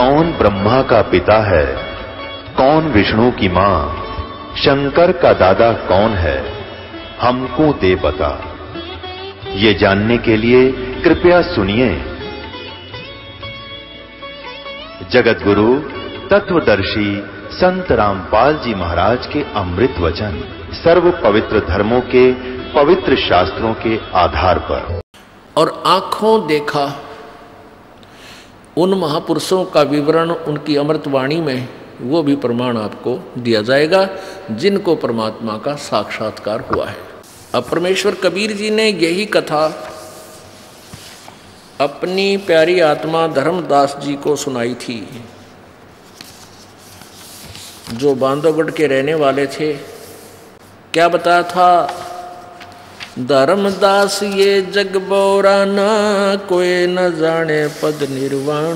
कौन ब्रह्मा का पिता है, कौन विष्णु की मां, शंकर का दादा कौन है, हमको दे बता। ये जानने के लिए कृपया सुनिए। जगत गुरु तत्वदर्शी संत रामपाल जी महाराज के अमृत वचन सर्व पवित्र धर्मों के पवित्र शास्त्रों के आधार पर। और आंखों देखा उन महापुरुषों का विवरण उनकी अमृत वाणी में, वो भी प्रमाण आपको दिया जाएगा जिनको परमात्मा का साक्षात्कार हुआ है। अब परमेश्वर कबीर जी ने यही कथा अपनी प्यारी आत्मा धर्मदास जी को सुनाई थी, जो बांधवगढ़ के रहने वाले थे। क्या बताया था? धर्मदास ये जग बोरा ना, कोई न जाने पद निर्वाण।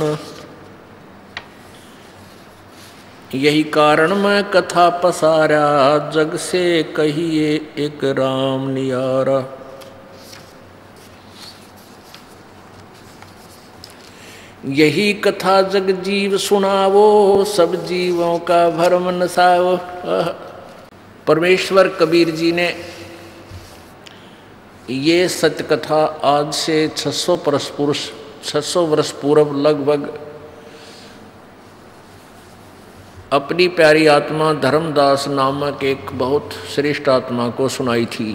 यही कारण मैं कथा पसारा, जग से कहिए एक राम नियारा। यही कथा जग जीव सुनावो, सब जीवों का भरम नसाओ। परमेश्वर कबीर जी ने ये सत्य कथा आज से 600 वर्ष पूर्व लगभग अपनी प्यारी आत्मा धर्मदास नामक एक बहुत श्रेष्ठ आत्मा को सुनाई थी।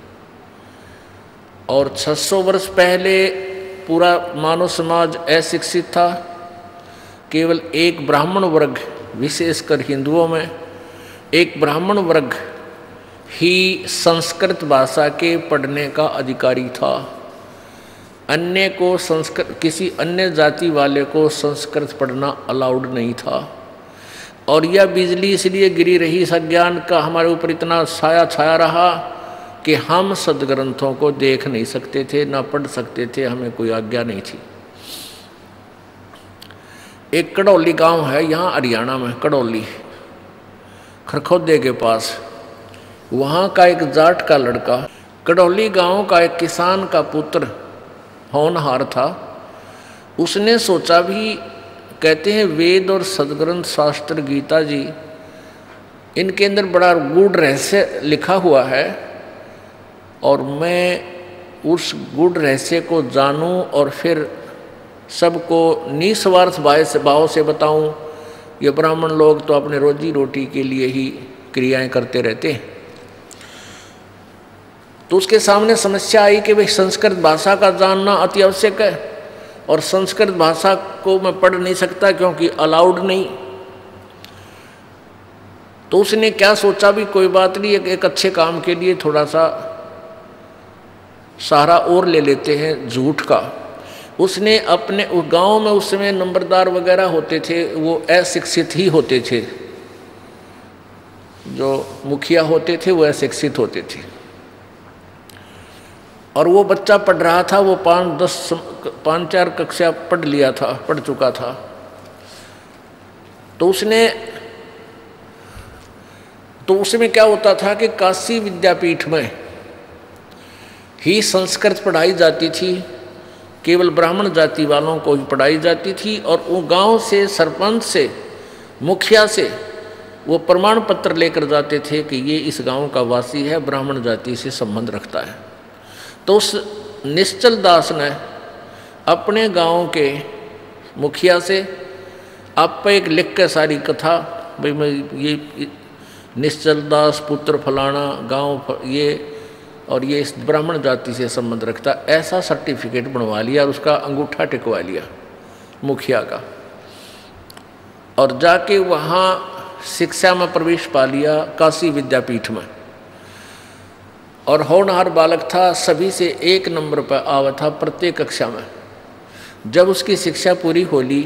और 600 वर्ष पहले पूरा मानव समाज अशिक्षित था। केवल एक ब्राह्मण वर्ग, विशेषकर हिंदुओं में एक ब्राह्मण वर्ग ही संस्कृत भाषा के पढ़ने का अधिकारी था। अन्य को संस्कृत, किसी अन्य जाति वाले को संस्कृत पढ़ना अलाउड नहीं था। और यह बिजली इसलिए गिरी रही, इस अज्ञान का हमारे ऊपर इतना साया छाया रहा कि हम सदग्रंथों को देख नहीं सकते थे, ना पढ़ सकते थे, हमें कोई आज्ञा नहीं थी। एक कड़ौली गांव है यहाँ हरियाणा में, कड़ौली खरखोदे के पास। वहाँ का एक जाट का लड़का, कड़ौली गांव का एक किसान का पुत्र होनहार था। उसने सोचा भी, कहते हैं वेद और सदग्रंथ शास्त्र गीता जी, इनके अंदर बड़ा गूढ़ रहस्य लिखा हुआ है और मैं उस गूढ़ रहस्य को जानूं और फिर सबको निस्वार्थ भाव से बताऊं। ये ब्राह्मण लोग तो अपने रोजी रोटी के लिए ही क्रियाएं करते रहते हैं। तो उसके सामने समस्या आई कि भाई संस्कृत भाषा का जानना अति आवश्यक है और संस्कृत भाषा को मैं पढ़ नहीं सकता क्योंकि अलाउड नहीं। तो उसने क्या सोचा भी कोई बात नहीं, एक अच्छे काम के लिए थोड़ा सा सहारा और ले लेते हैं झूठ का। उसने अपने गांव में उस समय नंबरदार वगैरह होते थे, वो अशिक्षित ही होते थे। जो मुखिया होते थे वो अशिक्षित होते थे। और वो बच्चा पढ़ रहा था, वो 5-4 कक्षा पढ़ चुका था। तो उसमें क्या होता था कि काशी विद्यापीठ में ही संस्कृत पढ़ाई जाती थी, केवल ब्राह्मण जाति वालों को ही पढ़ाई जाती थी। और वो गांव से, सरपंच से, मुखिया से वो प्रमाण पत्र लेकर जाते थे कि ये इस गांव का वासी है, ब्राह्मण जाति से संबंध रखता है। तो उस निश्चल दास ने अपने गांव के मुखिया से आप पे एक लिख के सारी कथा, भाई मैं ये निश्चल दास पुत्र फलाना गांव ये और ये इस ब्राह्मण जाति से संबंध रखता, ऐसा सर्टिफिकेट बनवा लिया और उसका अंगूठा टिकवा लिया मुखिया का। और जाके वहाँ शिक्षा में प्रवेश पा लिया काशी विद्यापीठ में। और होनहार बालक था, सभी से 1 नंबर पर आवा था प्रत्येक कक्षा में। जब उसकी शिक्षा पूरी हो ली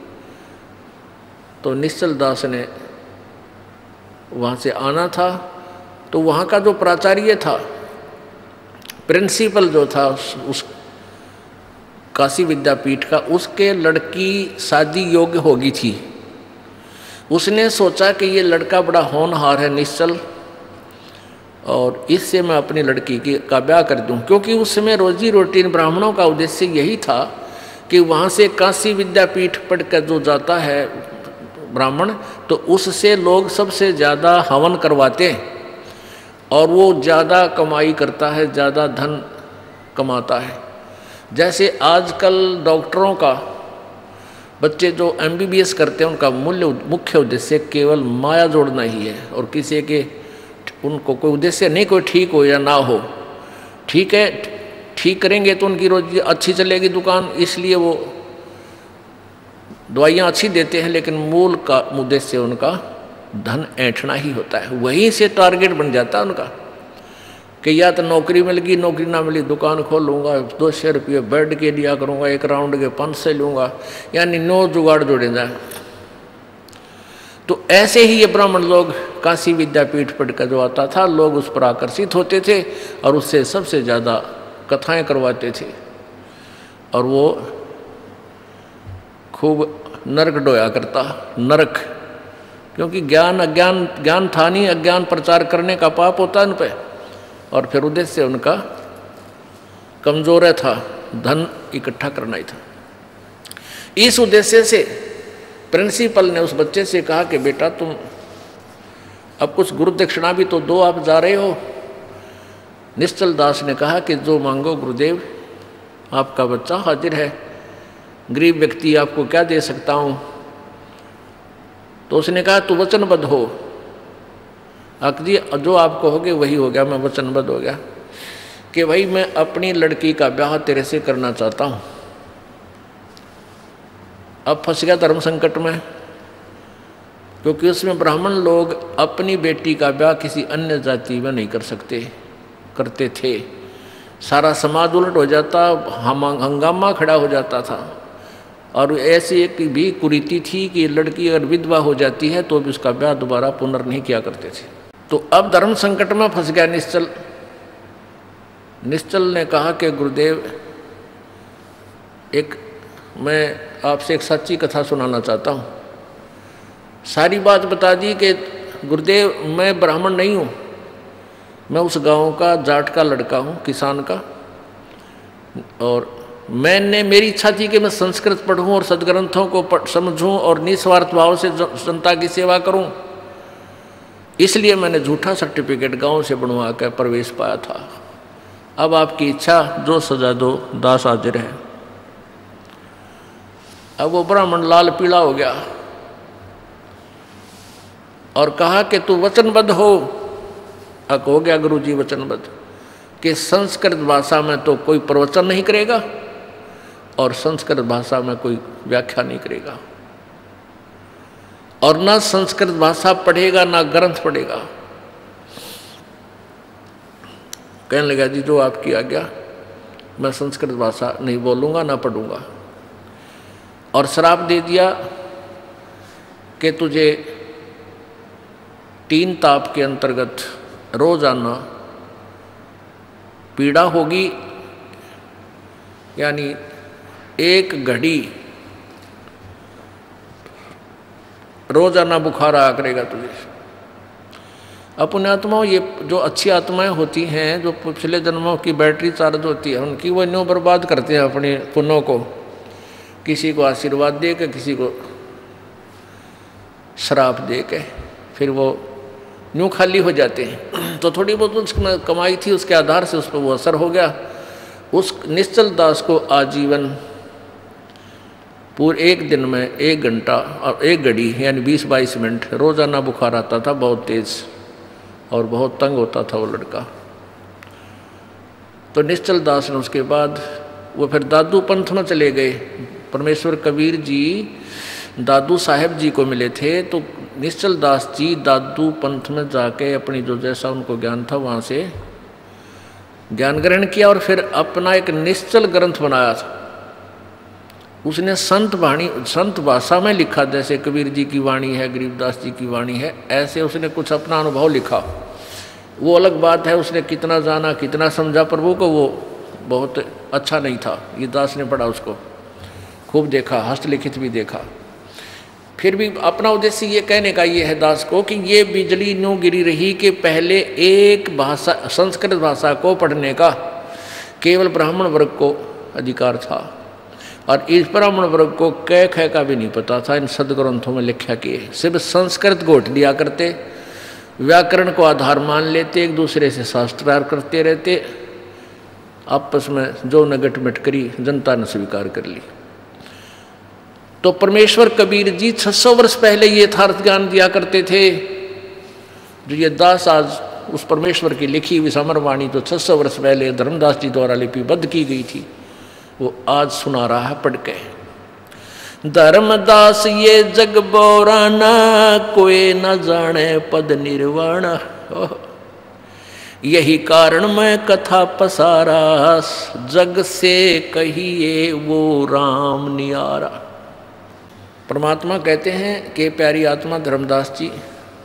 तो निश्चल दास ने वहाँ से आना था। तो वहाँ का जो प्राचार्य था, प्रिंसिपल जो था उस काशी विद्यापीठ का, उसके लड़की शादी योग्य होगी थी। उसने सोचा कि ये लड़का बड़ा होनहार है निश्चल, और इससे मैं अपनी लड़की का ब्याह कर दूं। क्योंकि उस समय रोजी रोटी ब्राह्मणों का उद्देश्य यही था कि वहाँ से काशी विद्यापीठ पढ़कर जो जाता है ब्राह्मण, तो उससे लोग सबसे ज़्यादा हवन करवाते हैं और वो ज़्यादा कमाई करता है, ज़्यादा धन कमाता है। जैसे आजकल डॉक्टरों का बच्चे जो MBBS करते हैं उनका मुख्य उद्देश्य केवल माया जोड़ना ही है और किसी के उनको कोई उद्देश्य नहीं, कोई ठीक हो या ना हो। ठीक है, ठीक करेंगे तो उनकी रोजी अच्छी चलेगी दुकान, इसलिए वो दवाइयाँ अच्छी देते हैं, लेकिन मूल का उद्देश्य उनका धन ऐंठना ही होता है। वहीं से टारगेट बन जाता है उनका कि या तो नौकरी मिल गई, नौकरी ना मिली दुकान खोल लूँगा, 200 रुपये बेड के लिया करूँगा, एक राउंड के 500 लूँगा, यानी 9 जुगाड़ जोड़े जाए। तो ऐसे ही ये ब्राह्मण लोग काशी विद्यापीठ पढ़कर जो आता था, लोग उस पर आकर्षित होते थे और उससे सबसे ज़्यादा कथाएं करवाते थे और वो खूब नरक डोया करता, नरक, क्योंकि ज्ञान था नहीं, अज्ञान प्रचार करने का पाप होता है उन पर, और फिर उद्देश्य उनका कमजोर है था, धन इकट्ठा करना ही था। इस उद्देश्य से प्रिंसिपल ने उस बच्चे से कहा कि बेटा तुम अब कुछ गुरु दक्षिणा भी तो दो, आप जा रहे हो। निश्चल दास ने कहा कि जो मांगो गुरुदेव, आपका बच्चा हाजिर है, गरीब व्यक्ति आपको क्या दे सकता हूँ। तो उसने कहा तू वचनबद्ध हो। जी जो आप कहोगे वही हो गया, मैं वचनबद्ध हो गया कि भाई मैं अपनी लड़की का ब्याह तेरे से करना चाहता हूँ। अब फंस गया धर्म संकट में, क्योंकि उसमें ब्राह्मण लोग अपनी बेटी का ब्याह किसी अन्य जाति में नहीं कर सकते, करते थे। सारा समाज उलट हो जाता, हंगामा खड़ा हो जाता था। और ऐसी एक भी कुरीति थी कि लड़की अगर विधवा हो जाती है तो भी उसका ब्याह दोबारा पुनर् नहीं किया करते थे। तो अब धर्म संकट में फंस गया निश्चल। निश्चल ने कहा कि गुरुदेव मैं आपसे एक सच्ची कथा सुनाना चाहता हूँ। सारी बात बता दी कि गुरुदेव मैं ब्राह्मण नहीं हूँ, मैं उस गांव का जाट का लड़का हूँ, किसान का, और मेरी इच्छा थी कि मैं संस्कृत पढ़ूँ और सदग्रंथों को समझूँ और निस्वार्थ भाव से जनता की सेवा करूँ। इसलिए मैंने झूठा सर्टिफिकेट गांव से बनवा कर प्रवेश पाया था। अब आपकी इच्छा, जो सजा दो, दास हाजिर है। अब वो ब्राह्मण लाल पीला हो गया और कहा कि तू वचनबद्ध हो। अब हो गया गुरुजी वचनबद्ध कि संस्कृत भाषा में तो कोई प्रवचन नहीं करेगा और संस्कृत भाषा में कोई व्याख्या नहीं करेगा, और ना संस्कृत भाषा पढ़ेगा ना ग्रंथ पढ़ेगा। कहने लगा जी जो आपकी आज्ञा, मैं संस्कृत भाषा नहीं बोलूँगा ना पढ़ूँगा। और श्राप दे दिया कि तुझे 3 ताप के अंतर्गत रोजाना पीड़ा होगी, यानी 1 घड़ी रोजाना बुखार आया करेगा तुझे। अपने आत्माओं, ये जो अच्छी आत्माएं होती हैं, जो पिछले जन्मों की बैटरी चार्ज होती है उनकी, वो न्यों बर्बाद करते हैं अपने पुण्यों को, किसी को आशीर्वाद दे के, किसी को श्राप दे के, फिर वो न्यों खाली हो जाते हैं। तो थोड़ी बहुत उसमें कमाई थी, उसके आधार से उस पर वो असर हो गया। उस निश्चल दास को आजीवन पूरे 1 दिन में 1 घंटा और 1 घड़ी यानी 20-22 मिनट रोजाना बुखार आता था, बहुत तेज, और बहुत तंग होता था वो लड़का। तो निश्चल दास ने उसके बाद वो फिर दादू पंथ में चले गए। परमेश्वर कबीर जी दादू साहेब जी को मिले थे, तो निश्चल दास जी दादू पंथ में जाके अपनी जो जैसा उनको ज्ञान था वहाँ से ज्ञान ग्रहण किया और फिर अपना एक निश्चल ग्रंथ बनाया था। उसने संत भाषा में लिखा, जैसे कबीर जी की वाणी है, गरीबदास जी की वाणी है, ऐसे उसने कुछ अपना अनुभव लिखा। वो अलग बात है, उसने कितना जाना कितना समझा प्रभु को, वो बहुत अच्छा नहीं था। ये दास ने पढ़ा, उसको खूब देखा, हस्तलिखित भी देखा। फिर भी अपना उद्देश्य ये कहने का ये है दास को कि ये बिजली न्यों गिरी रही कि पहले एक भाषा, संस्कृत भाषा को पढ़ने का केवल ब्राह्मण वर्ग को अधिकार था, और इस ब्राह्मण वर्ग को कै खे का भी नहीं पता था। इन सदग्रंथों में लिखा कि सिर्फ संस्कृत घोट दिया करते, व्याकरण को आधार मान लेते, एक दूसरे से शास्त्रार्थ करते रहते, आपस में जो नगट मिट करी जनता ने स्वीकार कर ली। तो परमेश्वर कबीर जी 600 वर्ष पहले ये यथार्थ ज्ञान दिया करते थे। जो ये दास आज उस परमेश्वर की लिखी हुई समरवाणी तो 600 वर्ष पहले धर्मदास जी द्वारा लिपिबद्ध की गई थी, वो आज सुना रहा है पढ़ के। धर्मदास ये जग बोराना, कोई न जाने पद निर्वाण। यही कारण मैं कथा पसारा, जग से कहिए वो राम नियारा। परमात्मा कहते हैं कि प्यारी आत्मा धर्मदास जी,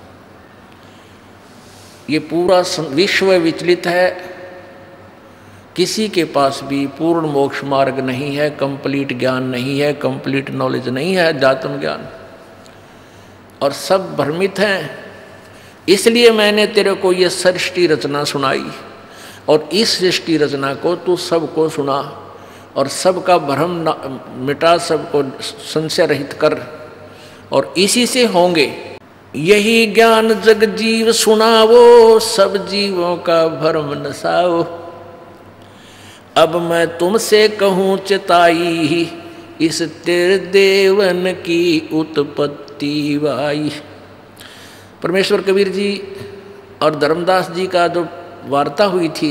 ये पूरा विश्व विचलित है, किसी के पास भी पूर्ण मोक्ष मार्ग नहीं है, कंप्लीट ज्ञान नहीं है, कंप्लीट नॉलेज नहीं है, अध्यात्म ज्ञान, और सब भ्रमित हैं। इसलिए मैंने तेरे को ये सृष्टि रचना सुनाई, और इस सृष्टि रचना को तू सबको सुना और सबका भ्रम मिटा, सबको संशय रहित कर, और इसी से होंगे। यही ज्ञान जग जीव सुनावो, सब जीवों का भ्रम नसाओ। अब मैं तुमसे कहूँ चिताई, इस तेरे देवन की उत्पत्ति वाई। परमेश्वर कबीर जी और धर्मदास जी का जो वार्ता हुई थी,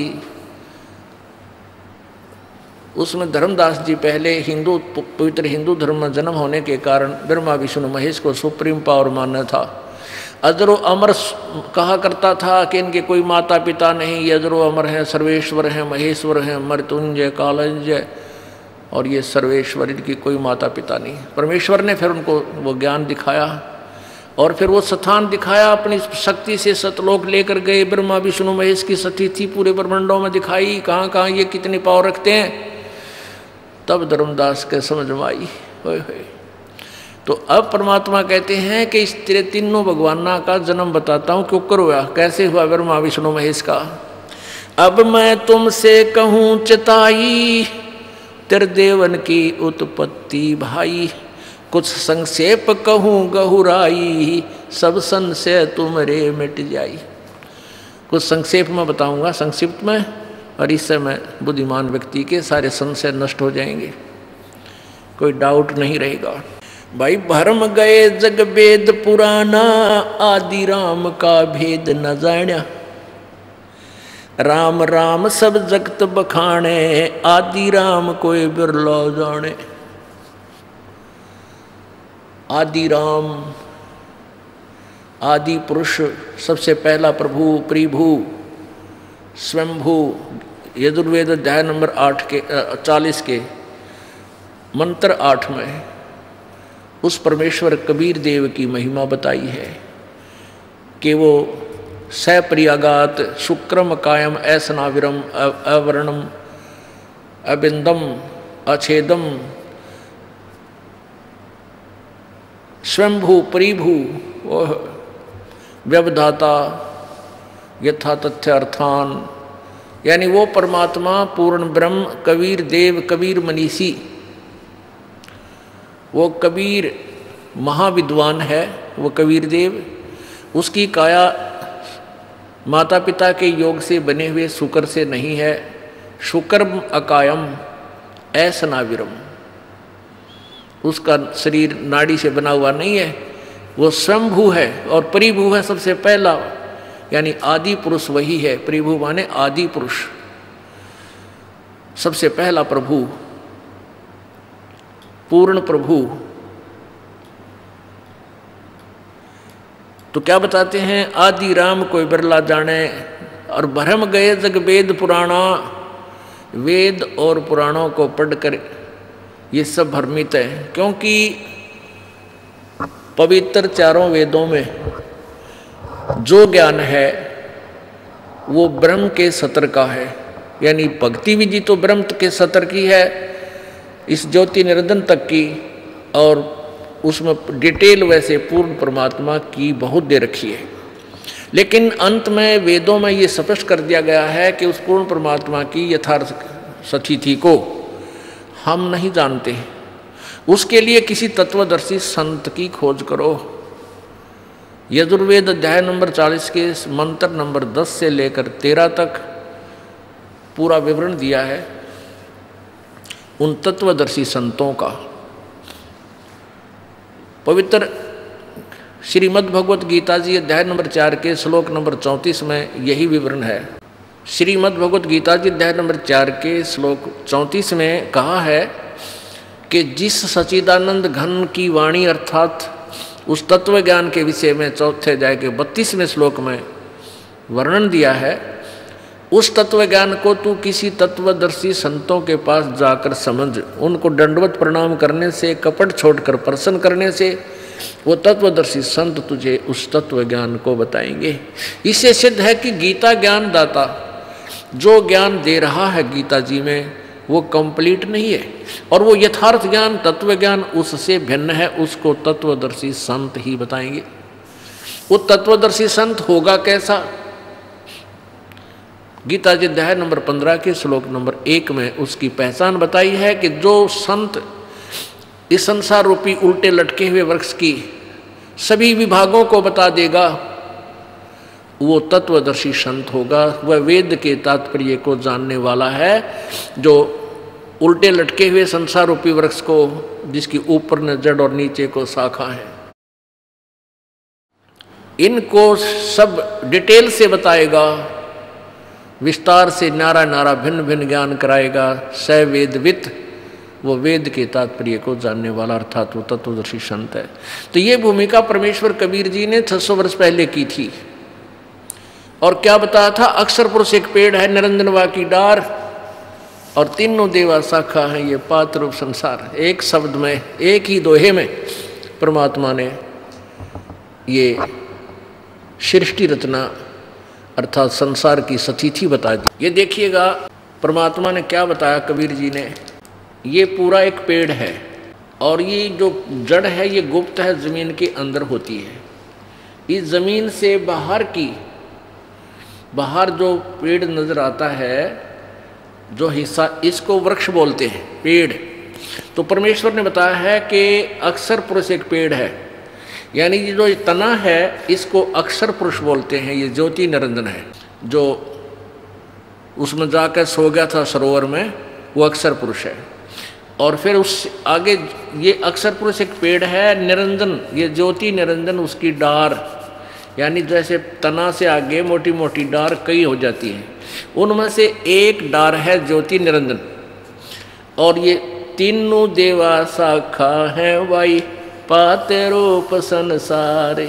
उसमें धर्मदास जी पहले पवित्र हिंदू धर्म में जन्म होने के कारण ब्रह्मा विष्णु महेश को सुप्रीम पावर माना था। अजरो अमर कहा करता था कि इनके कोई माता पिता नहीं, ये अजरो अमर हैं, सर्वेश्वर हैं, महेश्वर हैं, मृत्युंजय कालंजय, और ये सर्वेश्वर, इनकी कोई माता पिता नहीं। परमेश्वर ने फिर उनको वो ज्ञान दिखाया और फिर वो स्थान दिखाया, अपनी शक्ति से सतलोक लेकर गए। ब्रह्मा विष्णु महेश की सती थी पूरे ब्रह्मांडों में दिखाई, कहाँ कहाँ ये कितनी पावर रखते हैं। तब धर्मदास के समझ में आई। होय होय। तो अब परमात्मा कहते हैं कि इस तेरे तीनों भगवाना का जन्म बताता हूँ, क्यों हुआ, कैसे हुआ ब्रह्मा विष्णु महेश का। अब मैं तुमसे कहूँ चिताई, तेरे देवन की उत्पत्ति भाई। कुछ संक्षेप कहूँ गहुराई, सब संशय तुमरे मिट जाई। कुछ संक्षेप में बताऊंगा, संक्षिप्त में, और इससे मैं बुद्धिमान व्यक्ति के सारे संशय नष्ट हो जाएंगे, कोई डाउट नहीं रहेगा। भाई भरम गए जग वेद पुराना, आदि राम का भेद न जाण्या। राम राम सब जगत बखाने, आदि राम कोई बिरला जाने। आदि राम, आदि पुरुष, सबसे पहला प्रभु, प्रिभु, स्वयंभू। यजुर्वेद अध्याय नंबर 40 के मंत्र 8 में उस परमेश्वर कबीर देव की महिमा बताई है कि वो सप्रियागात शुक्रम कायम ऐसनाविरम अवर्णम अबिंदम अछेदम स्वयंभू परिभू व्यवधाता यथा तथ्य अर्थान, यानी वो परमात्मा पूर्ण ब्रह्म कबीर देव, कबीर मनीषी, वो कबीर महाविद्वान है, वो कबीर देव। उसकी काया माता पिता के योग से बने हुए शुकर से नहीं है। शुक्रम अकायम ऐसनाविरम, उसका शरीर नाड़ी से बना हुआ नहीं है, वो स्वयंभू है और परिभू है, सबसे पहला, यानी आदि पुरुष वही है। परिभू माने आदि पुरुष, सबसे पहला प्रभु, पूर्ण प्रभु। तो क्या बताते हैं, आदि राम कोई बिरला जाने, और भरम गए जग वेद पुराणा। वेद और पुराणों को पढ़कर ये सब भ्रमित है, क्योंकि पवित्र चारों वेदों में जो ज्ञान है वो ब्रह्म के सत्र का है, यानी भक्ति विधि तो ब्रह्म के सत्र की है, इस ज्योति निरंजन तक की, और उसमें डिटेल वैसे पूर्ण परमात्मा की बहुत दे रखी है। लेकिन अंत में वेदों में ये स्पष्ट कर दिया गया है कि उस पूर्ण परमात्मा की यथार्थ स्थिति को हम नहीं जानते, उसके लिए किसी तत्वदर्शी संत की खोज करो। यजुर्वेद अध्याय नंबर 40 के मंत्र नंबर 10 से लेकर 13 तक पूरा विवरण दिया है उन तत्वदर्शी संतों का। पवित्र श्रीमद् भगवत गीता जी अध्याय नंबर 4 के श्लोक नंबर 34 में यही विवरण है। श्रीमद् भगवत गीता जी अध्याय नंबर 4 के श्लोक 34 में कहा है कि जिस सच्चिदानंद घन की वाणी अर्थात उस तत्व ज्ञान के विषय में चौथे अध्याय के 32वें श्लोक में वर्णन दिया है, उस तत्व ज्ञान को तू किसी तत्वदर्शी संतों के पास जाकर समझ। उनको दंडवत प्रणाम करने से, कपट छोड़कर प्रसन्न करने से वो तत्वदर्शी संत तुझे उस तत्व ज्ञान को बताएंगे। इससे सिद्ध है कि गीता ज्ञान दाता जो ज्ञान दे रहा है गीता जी में वो कंप्लीट नहीं है, और वो यथार्थ ज्ञान तत्व ज्ञान उससे भिन्न है, उसको तत्वदर्शी संत ही बताएंगे। वो तत्वदर्शी संत होगा कैसा? गीता जी अध्याय नंबर 15 के श्लोक नंबर 1 में उसकी पहचान बताई है कि जो संत इस संसार रूपी उल्टे लटके हुए वृक्ष की सभी विभागों को बता देगा वो तत्वदर्शी संत होगा। वह वेद के तात्पर्य को जानने वाला है, जो उल्टे लटके हुए संसार रूपी वृक्ष को, जिसकी ऊपर न जड़ और नीचे को शाखा है, इनको सब डिटेल से बताएगा, विस्तार से नारा नारा भिन्न भिन्न ज्ञान कराएगा। स वेदवित, वो वेद के तात्पर्य को जानने वाला अर्थात वो तत्वदर्शी संत है। तो ये भूमिका परमेश्वर कबीर जी ने 600 वर्ष पहले की थी। और क्या बताया था? अक्षर पुरुष एक पेड़ है, निरंजनवा की डार, और तीनों देवा शाखा है, ये पात्र रूप संसार। एक शब्द में, एक ही दोहे में परमात्मा ने ये सृष्टि रचना अर्थात संसार की सतिथि बता दी। ये देखिएगा परमात्मा ने क्या बताया कबीर जी ने। ये पूरा एक पेड़ है, और ये जो जड़ है ये गुप्त है, जमीन के अंदर होती है। इस जमीन से बाहर जो पेड़ नजर आता है, जो हिस्सा, इसको वृक्ष बोलते हैं, पेड़। तो परमेश्वर ने बताया है कि अक्षर पुरुष एक पेड़ है, यानी ये जो तना है इसको अक्षर पुरुष बोलते हैं। ये ज्योति निरंजन है, जो उसमें जाकर सो गया था सरोवर में, वो अक्षर पुरुष है। और फिर उस आगे ये अक्षर पुरुष एक पेड़ है, निरंजन, ये ज्योति निरंजन उसकी डार, यानी जैसे तना से आगे मोटी मोटी डार कई हो जाती हैं, उनमें से एक डार है ज्योति निरंजन। और ये तीनों देवा शाखा है वाई पाते रूप संसारे,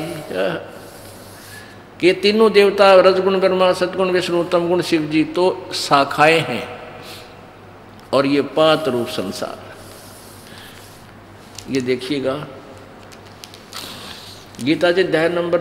कि तीनों देवता रजगुण ब्रह्मा, सतगुण विष्णु, तमगुण शिव जी तो शाखाएं हैं, और ये पात रूप संसार। ये देखिएगा गीता जी अध्याय नंबर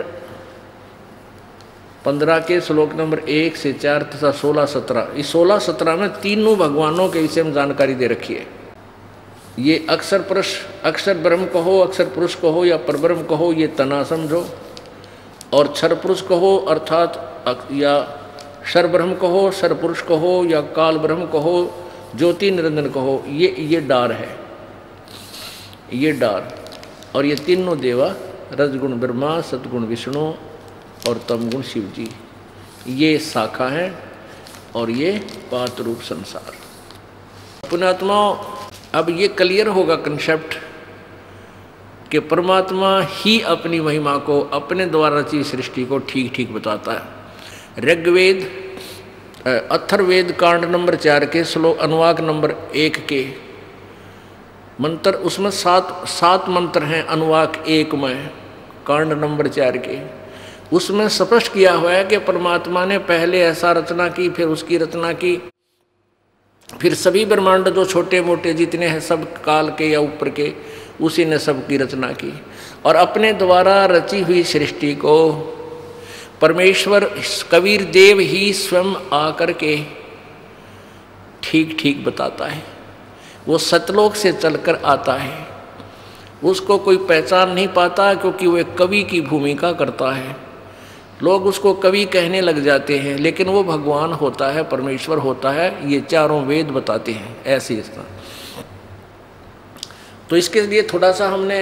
15 के श्लोक नंबर 1 से 4 तथा 16-17, इस 16-17 में तीनों भगवानों के विषय में जानकारी दे रखी है। ये अक्षर पुरुष, अक्षर ब्रह्म कहो, अक्षर पुरुष कहो या परब्रह्म कहो, ये तना समझो, और क्षर पुरुष कहो अर्थात या क्षर ब्रह्म कहो, क्षर पुरुष कहो या काल ब्रह्म कहो, ज्योति निरंजन कहो, ये डार है, ये डार। और ये तीनों देवा रजगुण ब्रह्मा, सतगुण विष्णु और तमगुण शिव जी, ये शाखा है, और ये पात रूप संसार। पुण्यात्मा, अब ये क्लियर होगा कंसेप्ट कि परमात्मा ही अपनी महिमा को अपने द्वारा रची सृष्टि को ठीक ठीक बताता है। ऋग्वेद अथर्ववेद कांड नंबर 4 के श्लोक अनुवाक नंबर 1 के मंत्र, उसमें 7 मंत्र हैं अनुवाक 1 में, कांड नंबर 4 के। उसमें स्पष्ट किया हुआ है कि परमात्मा ने पहले ऐसा रचना की, फिर उसकी रचना की, फिर सभी ब्रह्मांड जो छोटे मोटे जितने हैं सब काल के या ऊपर के, उसी ने सबकी रचना की। और अपने द्वारा रची हुई सृष्टि को परमेश्वर कबीर देव ही स्वयं आकर के ठीक ठीक बताता है। वो सतलोक से चलकर आता है, उसको कोई पहचान नहीं पाता, क्योंकि वो एक कवि की भूमिका करता है। लोग उसको कवि कहने लग जाते हैं, लेकिन वो भगवान होता है, परमेश्वर होता है। ये चारों वेद बताते हैं ऐसे इसका। तो इसके लिए थोड़ा सा हमने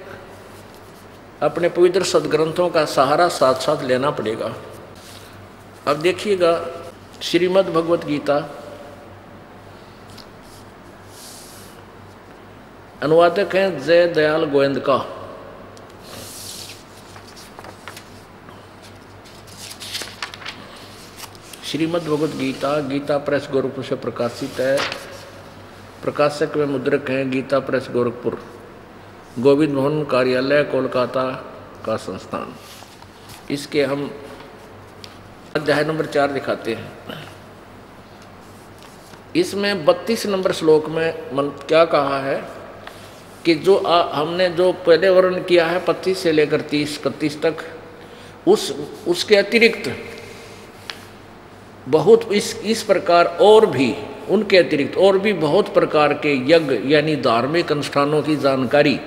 अपने पवित्र सदग्रंथों का सहारा साथ साथ लेना पड़ेगा। अब देखिएगा श्रीमद् भगवत गीता, अनुवादक हैं जय दयाल गोविंद का। श्रीमद् भगवत गीता गीता प्रेस गोरखपुर से प्रकाशित है। प्रकाशक व मुद्रक हैं गीता प्रेस गोरखपुर, गोविंद भवन कार्यालय कोलकाता का संस्थान। इसके हम अध्याय नंबर 4 दिखाते हैं। इसमें 32 नंबर श्लोक में क्या कहा है कि जो हमने जो पहले वर्णन किया है 25 से लेकर 30-31 तक, उसके अतिरिक्त बहुत इस प्रकार और भी, उनके अतिरिक्त और भी बहुत प्रकार के यज्ञ यानी धार्मिक अनुष्ठानों की जानकारी।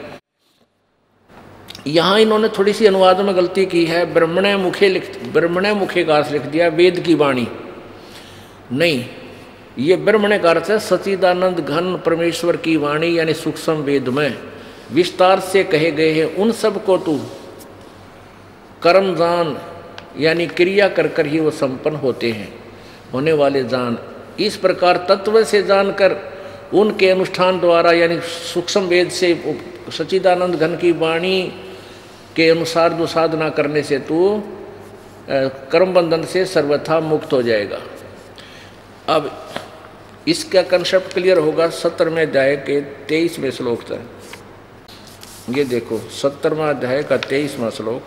यहाँ इन्होंने थोड़ी सी अनुवाद में गलती की है, ब्रह्मणे मुखे का अर्थ लिख दिया वेद की वाणी। नहीं, ये ब्रह्मणे का अर्थ है सच्चिदानंद घन परमेश्वर की वाणी यानी सूक्ष्म वेद में विस्तार से कहे गए हैं। उन सब को तू कर्म जान यानी क्रिया कर कर ही वो संपन्न होते हैं, होने वाले जान। इस प्रकार तत्व से जानकर उनके अनुष्ठान द्वारा यानी सूक्ष्म वेद से सच्चिदानंद घन की वाणी के अनुसार जो साधना करने से तू कर्म बंधन से सर्वथा मुक्त हो जाएगा। अब इसका कंसेप्ट क्लियर होगा 17वें अध्याय के 23वें श्लोक तक। ये देखो 17वां अध्याय का 23वां श्लोक,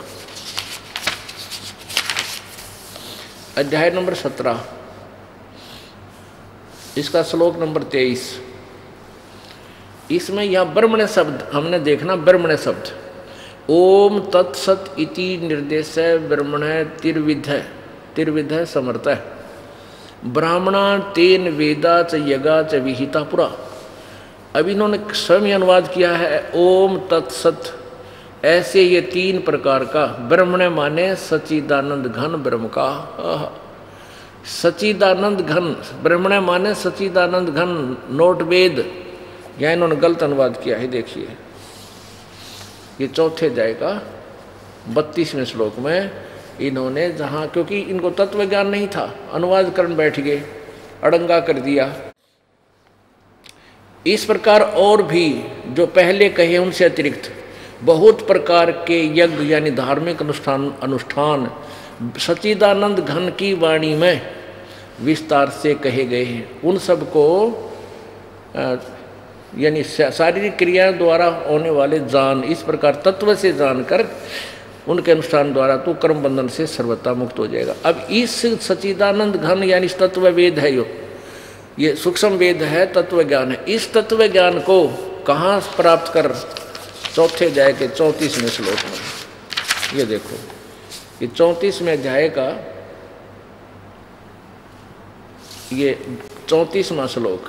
अध्याय नंबर 17, इसका श्लोक नंबर 23। इसमें यह ब्रह्मण्य शब्द हमने देखना, ब्रह्मण्य शब्द ओम तत्सत इति निर्देश ब्रह्मण्य तिर्विध समर्थ ब्राह्मणा तेन वेदा च यगा च विहिता पुरा। अब इन्होंने स्वयं अनुवाद किया है ओम तत्सत। ऐसे ये 3 प्रकार का ब्रह्मण्य माने सच्चिदानंद घन ब्रह्म का, सच्चिदानंद घन ब्रह्मण्य माने सच्चिदानंद घन नोट वेद। यह इन्होंने गलत अनुवाद किया है। देखिए ये चौथे अध्याय का 32वें श्लोक में इन्होंने, जहाँ क्योंकि इनको तत्व ज्ञान नहीं था, अनुवाद करने बैठ गए, अड़ंगा कर दिया। इस प्रकार और भी जो पहले कहे उनसे अतिरिक्त बहुत प्रकार के यज्ञ यानी धार्मिक अनुष्ठान सच्चिदानंद घन की वाणी में विस्तार से कहे गए हैं। उन सब को यानी शारीरिक क्रियाओं द्वारा होने वाले जान, इस प्रकार तत्व से जानकर उनके अनुष्ठान द्वारा तो कर्म बंधन से सर्वथा मुक्त हो जाएगा। अब इस सच्चिदानंद घन यानी तत्व वेद है, ये सूक्ष्म वेद है, तत्व ज्ञान है। इस तत्व ज्ञान को कहाँ प्राप्त कर, चौथे अध्याय के 34वें श्लोक में। ये देखो ये 34वें अध्याय का ये 34वां श्लोक।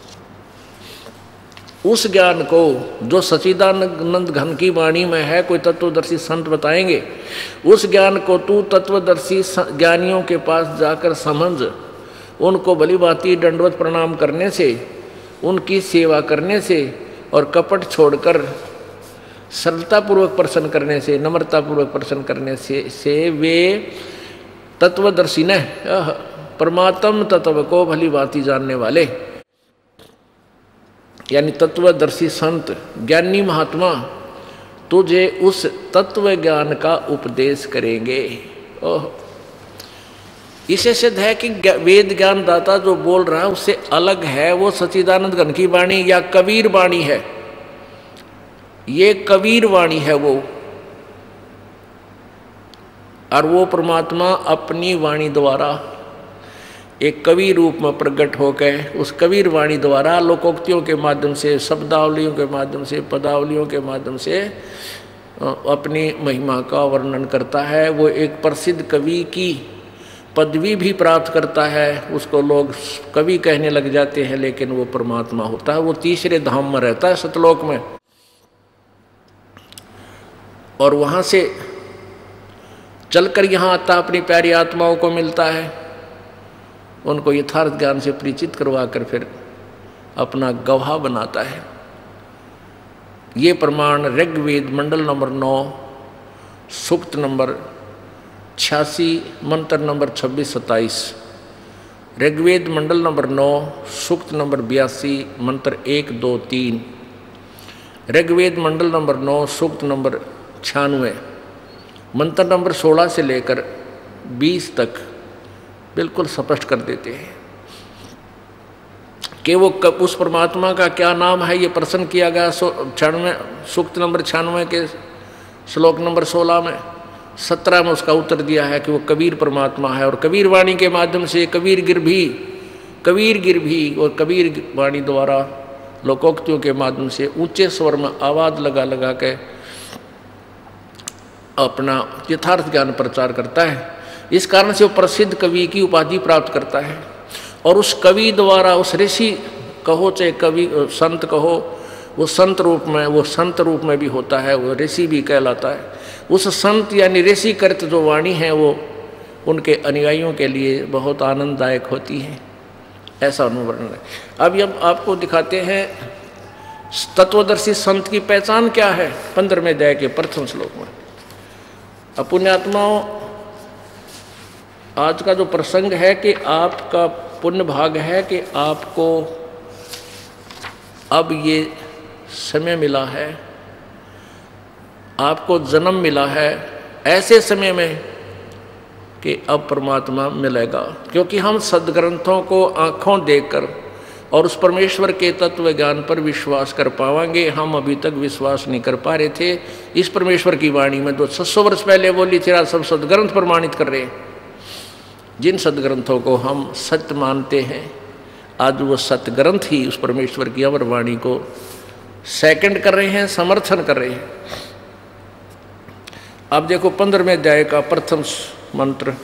उस ज्ञान को जो सच्चिदानंद घन की वाणी में है, कोई तत्वदर्शी संत बताएंगे, उस ज्ञान को तू तत्वदर्शी ज्ञानियों के पास जाकर समझ, उनको भलीभांति दंडवत प्रणाम करने से, उनकी सेवा करने से और कपट छोड़कर सरलतापूर्वक प्रश्न करने से, नम्रतापूर्वक प्रश्न करने से वे तत्वदर्शी ने परमात्म तत्व को भलीभांति जानने वाले यानी तत्वदर्शी संत ज्ञानी महात्मा तुझे उस तत्व ज्ञान का उपदेश करेंगे। इसे सिद्ध है कि वेद ज्ञान दाता जो बोल रहा है उससे अलग है, वो सच्चिदानंद घन की वाणी या कबीर वाणी है। ये कबीर वाणी है वो, और वो परमात्मा अपनी वाणी द्वारा एक कवि रूप में प्रकट होकर उस कबीर वाणी द्वारा लोकोक्तियों के माध्यम से, शब्दावलियों के माध्यम से, पदावलियों के माध्यम से अपनी महिमा का वर्णन करता है। वो एक प्रसिद्ध कवि की पदवी भी प्राप्त करता है, उसको लोग कवि कहने लग जाते हैं, लेकिन वो परमात्मा होता है। वो तीसरे धाम में रहता है, सतलोक में, और वहाँ से चलकर यहाँ आता, अपनी प्यारी आत्माओं को मिलता है, उनको यथार्थ ज्ञान से परिचित करवा कर फिर अपना गवाह बनाता है। ये प्रमाण ऋग्वेद मंडल नंबर 9 सूक्त नंबर 86 मंत्र नंबर 26-27, ऋग्वेद मंडल नंबर 9 सूक्त नंबर 82 मंत्र 1, 2, 3, ऋग्वेद मंडल नंबर 9 सूक्त नंबर 96 मंत्र नंबर 16 से लेकर 20 तक बिल्कुल स्पष्ट कर देते हैं कि वो उस परमात्मा का क्या नाम है। ये प्रश्न किया गया 96 सूक्त नंबर 96 के श्लोक नंबर 16 में। 17 में उसका उत्तर दिया है कि वो कबीर परमात्मा है, और कबीर वाणी के माध्यम से कबीर गिर भी और कबीर वाणी द्वारा लोकोक्तियों के माध्यम से ऊंचे स्वर में आवाज़ लगा लगा के अपना यथार्थ ज्ञान प्रचार करता है। इस कारण से वो प्रसिद्ध कवि की उपाधि प्राप्त करता है, और उस कवि द्वारा, उस ऋषि कहो चाहे कवि संत कहो, वो संत रूप में भी होता है, वो ऋषि भी कहलाता है। उस संत यानी ऋषि कृत जो वाणी है वो उनके अनुयायियों के लिए बहुत आनंददायक होती है, ऐसा अनुवर्णन है। अब आपको दिखाते हैं तत्वदर्शी संत की पहचान क्या है 15वें अध्याय के प्रथम श्लोक में। अब पुण्यात्माओं, आज का जो प्रसंग है कि आपका पुण्य भाग है कि आपको अब ये समय मिला है, आपको जन्म मिला है ऐसे समय में कि अब परमात्मा मिलेगा, क्योंकि हम सदग्रंथों को आँखों देखकर और उस परमेश्वर के तत्व ज्ञान पर विश्वास कर पाएंगे। हम अभी तक विश्वास नहीं कर पा रहे थे इस परमेश्वर की वाणी में जो 600 वर्ष पहले बोली थी, आज सब सदग्रंथ प्रमाणित कर रहे हैं। जिन सदग्रंथों को हम सत्य मानते हैं, आज वो सतग्रंथ ही उस परमेश्वर की अमर वाणी को सेकंड कर रहे हैं, समर्थन कर रहे हैं। अब देखो 15वें अध्याय का प्रथम मंत्र,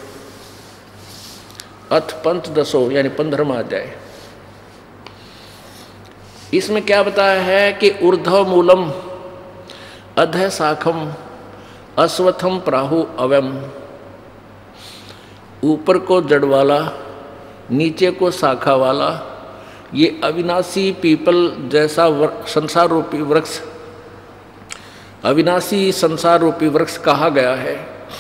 अथ पंचदशो यानी 15वां अध्याय। इसमें क्या बताया है कि ऊर्ध्व मूलम अधः शाखम अश्वत्थम प्राहु अवयम, ऊपर को जड़ वाला नीचे को शाखा वाला, ये अविनाशी पीपल जैसा संसार रूपी वृक्ष, अविनाशी संसार रूपी वृक्ष कहा गया है।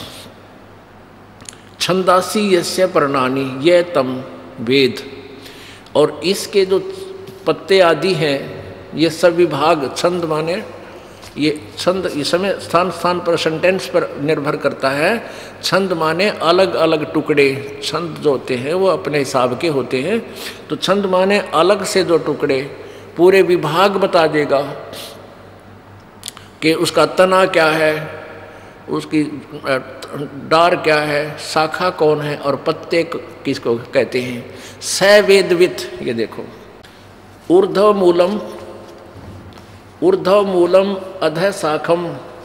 छंदासी यस्य पर्णानि ये तम वेद, और इसके जो पत्ते आदि हैं ये सब विभाग, छंद माने ये छंद, इस समय स्थान स्थान पर सेंटेंस पर निर्भर करता है। छंद माने अलग अलग टुकड़े, छंद जो होते हैं वो अपने हिसाब के होते हैं, तो छंद माने अलग से जो टुकड़े, पूरे विभाग बता देगा कि उसका तना क्या है, उसकी डार क्या है, शाखा कौन है और पत्ते किसको कहते हैं। सवेदवित, ये देखो, ऊर्ध्व मूलम अधः शाखम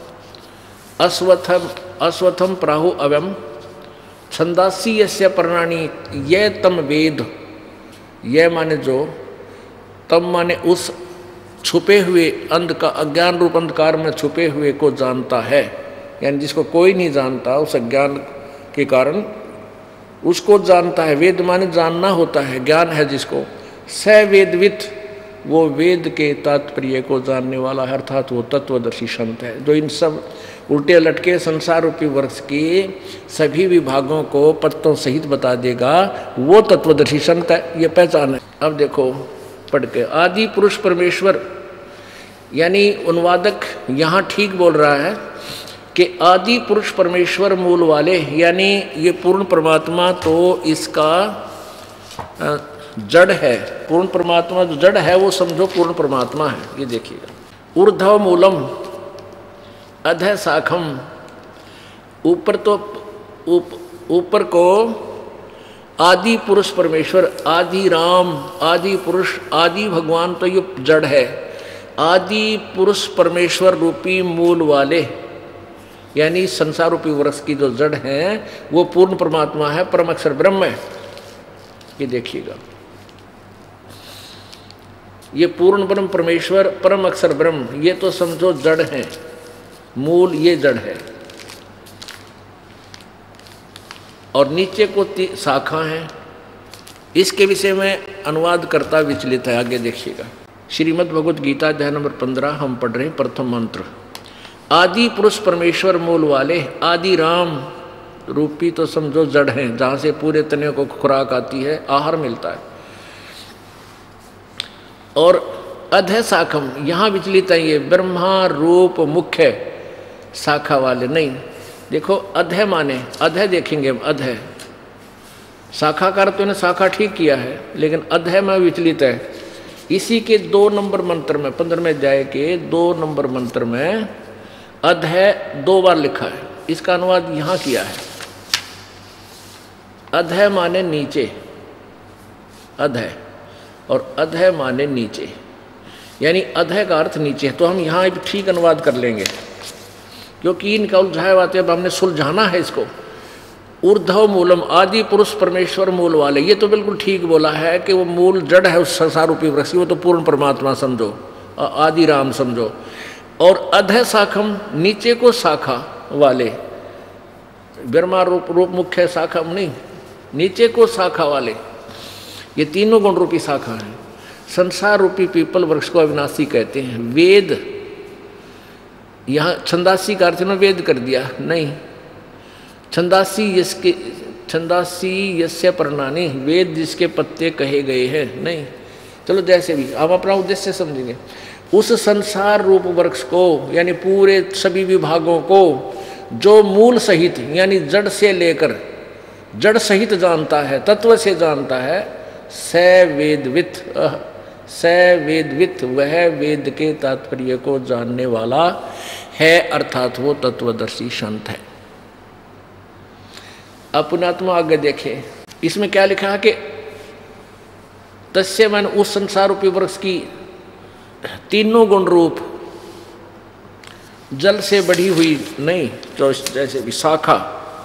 अश्वत्थम प्राहु अवयम छंदासी यस्य पर्णानि ये तम वेद। ये माने जो, तम माने उस छुपे हुए का अज्ञान रूप अंधकार में छुपे हुए को जानता है, यानी जिसको कोई नहीं जानता, उस अज्ञान के कारण उसको जानता है। वेद माने जानना होता है, ज्ञान है जिसको। सवेदवित, वो वेद के तात्पर्य को जानने वाला है, अर्थात वो तत्वदर्शी संत है, जो इन सब उल्टे लटके संसार रूपी वृक्ष के सभी विभागों को पत्तों सहित बता देगा, वो तत्वदर्शी संत है। ये पहचान है। अब देखो पढ़ के, आदि पुरुष परमेश्वर, यानी अनुवादक यहाँ ठीक बोल रहा है कि आदि पुरुष परमेश्वर मूल वाले, यानी ये पूर्ण परमात्मा तो इसका जड़ है। पूर्ण परमात्मा जो जड़ है वो समझो पूर्ण परमात्मा है। ये देखिएगा, ऊर्ध्व मूलम अधः शाखम, ऊपर तो ऊपर को आदि पुरुष परमेश्वर, आदि राम, आदि पुरुष, आदि भगवान, तो ये जड़ है। आदि पुरुष परमेश्वर रूपी मूल वाले, यानी संसार रूपी वृक्ष की जो जड़ है वो पूर्ण परमात्मा है, परम अक्षर ब्रह्म है। ये देखिएगा, ये पूर्ण ब्रह्म परमेश्वर, परम अक्षर ब्रह्म, ये तो समझो जड़ है, मूल ये जड़ है, और नीचे को शाखा है। इसके विषय में अनुवाद करता विचलित है, आगे देखिएगा। श्रीमद् भगवद गीता अध्याय नंबर 15 हम पढ़ रहे हैं प्रथम मंत्र। आदि पुरुष परमेश्वर मूल वाले, आदि राम रूपी तो समझो जड़ हैं, जहाँ से पूरे तने को खुराक आती है, आहार मिलता है। और अधः शाखम, यहाँ विचलित है ये ब्रह्मा रूप मुख्य शाखा वाले नहीं। देखो अधः माने, अधः देखेंगे हम, अधः शाखाकार तो ने शाखा ठीक किया है, लेकिन अधः में विचलित है। इसी के 2 नंबर मंत्र में 15वें अध्याय के 2 नंबर मंत्र में अधः 2 बार लिखा है। इसका अनुवाद यहाँ किया है। अधः माने नीचे, अधः, और अधः माने नीचे, यानी अधः का अर्थ नीचे। तो हम यहाँ ठीक अनुवाद कर लेंगे, क्योंकि इनका उलझाया बातें अब हमने सुलझाना है इसको। ऊर्ध्व मूलम, आदि पुरुष परमेश्वर मूल वाले, ये तो बिल्कुल ठीक बोला है कि वो मूल जड़ है उस संसार रूपी वृक्ष, वो तो पूर्ण परमात्मा समझो, आदि राम समझो। और अधः शाखम, नीचे को शाखा वाले, ब्रह्मा रूप मुख्य शाखा नहीं, नीचे को शाखा वाले, ये तीनों गुण रूपी शाखा है। संसार रूपी पीपल वृक्ष को अविनाशी कहते हैं। वेद, यहाँ छंदासी का अर्थ में वेद कर दिया, नहीं, छंदासी यस्य पर्णानि, वेद जिसके पत्ते कहे गए हैं, नहीं। चलो जैसे भी, हम अपना उद्देश्य समझेंगे। उस संसार रूप वृक्ष को, यानी पूरे सभी विभागों को जो मूल सहित, यानी जड़ से लेकर जड़ सहित जानता है, तत्व से जानता है, स वेदवित, वह वेद के तात्पर्य को जानने वाला है, अर्थात वो तत्वदर्शी संत है। अब पुण्यात्मा आगे देखे, इसमें क्या लिखा है कि तस्य मन, उस संसार रूपी वृक्ष की तीनों गुण रूप जल से बढ़ी हुई नहीं, तो जैसे भी शाखा,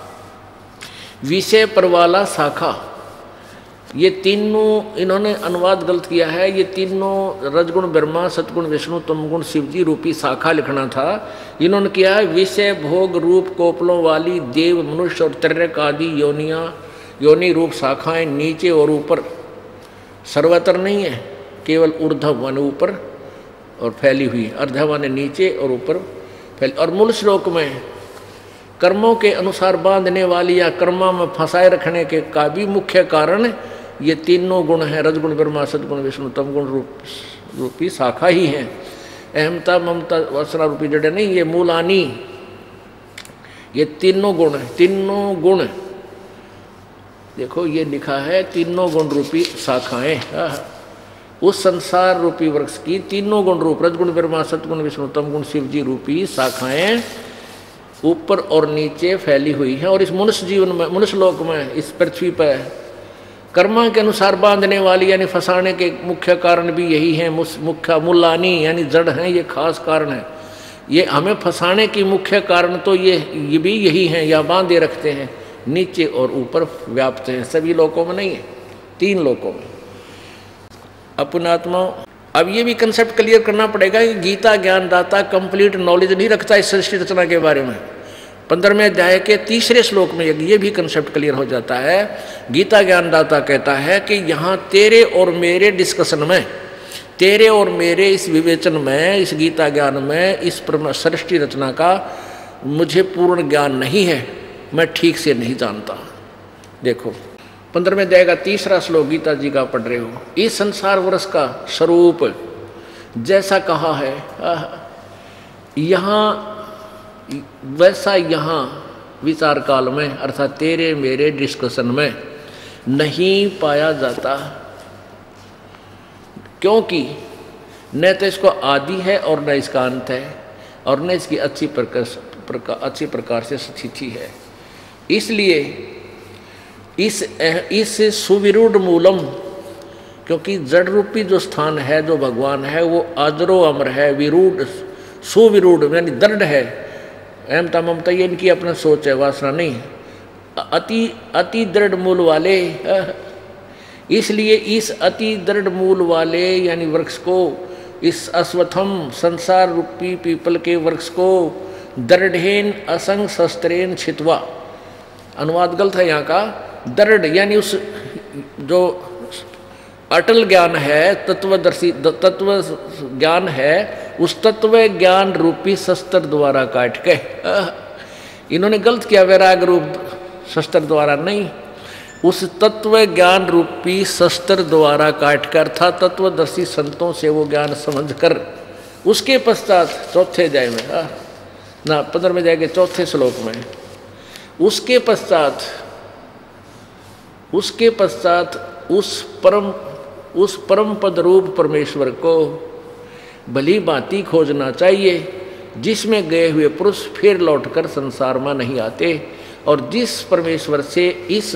विषय पर वाला शाखा, ये तीनों, इन्होंने अनुवाद गलत किया है। ये तीनों रजगुण ब्रह्मा, सतगुण विष्णु, तमगुण शिवजी रूपी शाखा लिखना था। इन्होंने किया है विषय भोग रूप कोपलों वाली देव, मनुष्य और तर्रक आदि योनि रूप शाखाएं नीचे और ऊपर, सर्वत्र नहीं है, केवल ऊर्ध्व माने ऊपर और फैली हुई, अर्धव माने नीचे और ऊपर फैली। और मूल श्लोक में कर्मों के अनुसार बांधने वाली या कर्मा में फंसाए रखने के का भी मुख्य कारण ये तीनों गुण हैं, रजगुण ब्रह्मा, सदगुण विष्णु, तमगुण रूपी शाखा ही हैं। अहमता ममता वासना रूपी जड़े नहीं, ये मूलानी, ये तीनों गुण है, तीनों गुण। देखो ये लिखा है तीनों गुण रूपी शाखाएं, उस संसार रूपी वृक्ष की तीनों गुण रूप रजगुण ब्रह्मा, सदगुण विष्णु, तमगुण शिवजी रूपी शाखाएं ऊपर और नीचे फैली हुई है। और इस मनुष्य जीवन में, मनुष्य लोक में, इस पृथ्वी पर कर्मा के अनुसार बांधने वाली यानी फंसाने के मुख्य कारण भी यही है। मुख्य मूलानी यानी जड़ हैं, ये खास कारण है। ये हमें फंसाने की मुख्य कारण तो ये भी यही हैं, या बांधे रखते हैं, नीचे और ऊपर व्याप्त हैं। सभी लोकों में नहीं है, 3 लोकों में। अपनात्मा, अब ये भी कंसेप्ट क्लियर करना पड़ेगा कि गीता ज्ञानदाता कंप्लीट नॉलेज नहीं रखता इस सृष्टि रचना के बारे में। 15वें अध्याय के 3रे श्लोक में ये भी कंसेप्ट क्लियर हो जाता है। गीता ज्ञानदाता कहता है कि यहाँ तेरे और मेरे डिस्कशन में, तेरे और मेरे इस विवेचन में, इस गीता ज्ञान में, इस सृष्टि रचना का मुझे पूर्ण ज्ञान नहीं है, मैं ठीक से नहीं जानता। देखो 15वें अध्याय का 3रा श्लोक गीता जी का पढ़ रहे हो। इस संसार वृक्ष का स्वरूप जैसा कहा है यहाँ वैसा यहाँ विचार काल में, अर्थात तेरे मेरे डिस्कशन में नहीं पाया जाता, क्योंकि न तो इसको आदि है और न इसका अंत है, और न इसकी अच्छी प्रकार से स्थिति है। इसलिए इस सुविरूढ़ मूलम, क्योंकि जड़ रूपी जो स्थान है, जो भगवान है, वो अजरो अमर है, विरूढ़ सुविरूढ़ यानी दृढ़ है। अहमता ममता ये इनकी अपना सोच है, वासना नहीं। अति दृढ़ मूल वाले, इसलिए इस अति दृढ़ मूल वाले यानी वृक्ष को, इस अश्वत्थम संसार रूपी पीपल के वृक्ष को दृढ़ेन असंग शस्त्रेन छित्वा, अनुवाद गलत है यहाँ का, दृढ़ यानी उस जो अटल ज्ञान है, तत्वदर्शी तत्व ज्ञान है, उस तत्व ज्ञान रूपी शस्त्र द्वारा काट के। इन्होंने गलत किया, वैराग रूप शस्त्र द्वारा नहीं, उस तत्व ज्ञान रूपी शस्त्र द्वारा काट कर था तत्वदर्शी संतों से वो ज्ञान समझ कर उसके पश्चात चौथे अध्याय में ना 15वें अध्याय के चौथे श्लोक में उसके पश्चात उस परम पद रूप परमेश्वर को भली भांति खोजना चाहिए, जिसमें गए हुए पुरुष फिर लौटकर संसार में नहीं आते, और जिस परमेश्वर से इस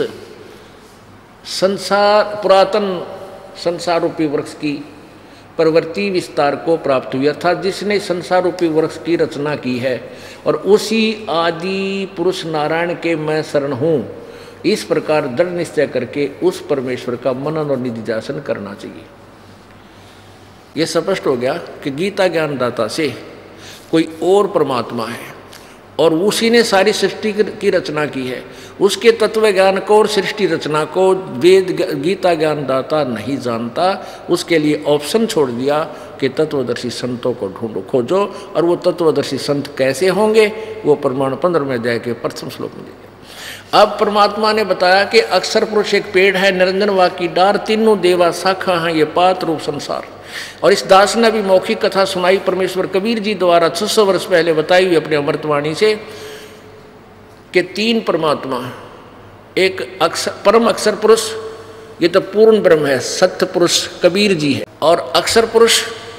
पुरातन संसार रूपी वृक्ष की प्रवृत्ति विस्तार को प्राप्त हुआ था, जिसने संसार रूपी वृक्ष की रचना की है, और उसी आदि पुरुष नारायण के मैं शरण हूँ, इस प्रकार दृढ़ निश्चय करके उस परमेश्वर का मनन और निधिध्यासन करना चाहिए। यह स्पष्ट हो गया कि गीता ज्ञानदाता से कोई और परमात्मा है और उसी ने सारी सृष्टि की रचना की है। उसके तत्व ज्ञान को और सृष्टि रचना को वेद गीता ज्ञानदाता नहीं जानता। उसके लिए ऑप्शन छोड़ दिया कि तत्वदर्शी संतों को ढूंढो, खोजो, और वो तत्वदर्शी संत कैसे होंगे वो प्रमाण 15वें अध्याय के प्रथम श्लोक में दिया। अब परमात्मा ने बताया कि अक्षर पुरुष एक पेड़ है, निरंजन वाकी डार, तीनों देवा शाखा हैं, ये पात रूप संसार। और इस दास ने भी मौखिक कथा सुनाई परमेश्वर कबीर जी द्वारा 600 वर्ष पहले बताई हुई अपने अमृतवाणी से कि तीन परमात्मा, एक परम अक्षर पुरुष, ये तो पूर्ण ब्रह्म है, सत्य पुरुष कबीर जी है, और अक्षर पुरुष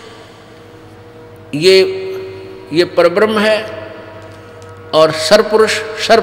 ये परब्रह्म है, और सरपुरुष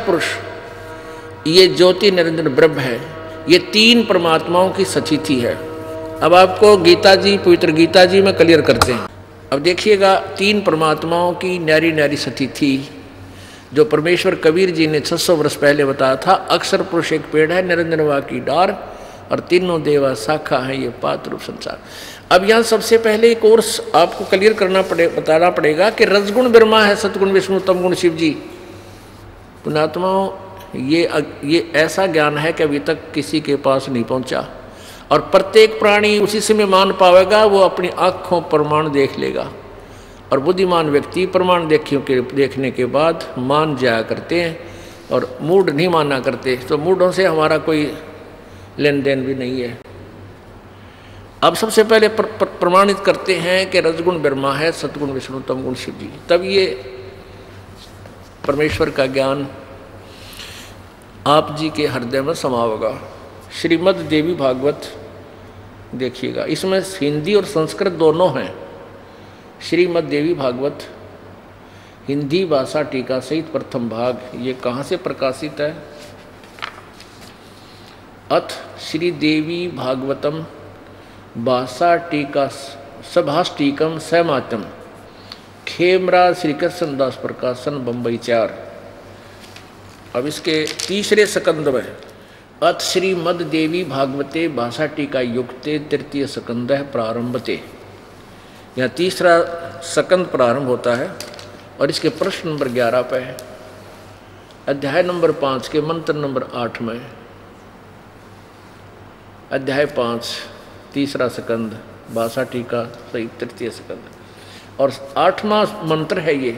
ये ज्योति निरंजन ब्रह्म है। ये तीन परमात्माओं की सचिति है। अब आपको गीता जी, पवित्र गीता जी में क्लियर करते हैं। अब देखिएगा, तीन परमात्माओं की न्यारी न्यारी सचिति जो परमेश्वर कबीर जी ने 600 वर्ष पहले बताया था। अक्षर पुरुष एक पेड़ है, निरंजन वाकी डार, और तीनों देवा शाखा है, ये पात रूप संसार। अब यहाँ सबसे पहले एक और आपको क्लियर बताना पड़ेगा कि रजगुण ब्रह्मा है, सतगुण विष्णु, तमगुण शिव जी। पुण्यात्माओं, ये ऐसा ज्ञान है कि अभी तक किसी के पास नहीं पहुंचा, और प्रत्येक प्राणी उसी से में मान पावेगा, वो अपनी आँखों प्रमाण देख लेगा। और बुद्धिमान व्यक्ति प्रमाण देखने के बाद मान जाया करते हैं, और मूड नहीं माना करते। तो मूडों से हमारा कोई लेन देन भी नहीं है। अब सबसे पहले प्रमाणित करते हैं कि रजगुण ब्रह्मा है, सतगुण विष्णु, तमगुण शिव जी। तब ये परमेश्वर का ज्ञान आप जी के हृदय में समा होगा। श्रीमद् देवी भागवत देखिएगा, इसमें हिंदी और संस्कृत दोनों हैं। श्रीमद् देवी भागवत हिंदी भाषा टीका सहित प्रथम भाग, ये कहाँ से प्रकाशित है? अथ श्री देवी भागवतम भाषा टीका सभाष्टीकम सैमात्यम, खेमराज श्री कृष्ण दास प्रकाशन, बम्बई 4। अब इसके तीसरे स्कंद में अथ श्रीमद् देवी भागवते भाषा टीका युक्ते तृतीय स्कंद प्रारंभते, यहाँ तीसरा स्कंद प्रारंभ होता है, और इसके प्रश्न नंबर 11 पे है। अध्याय नंबर 5 के मंत्र नंबर 8 में, अध्याय 5 तीसरा स्कंद भाषा टीका सही तृतीय स्कंद, और 8वां मंत्र है ये।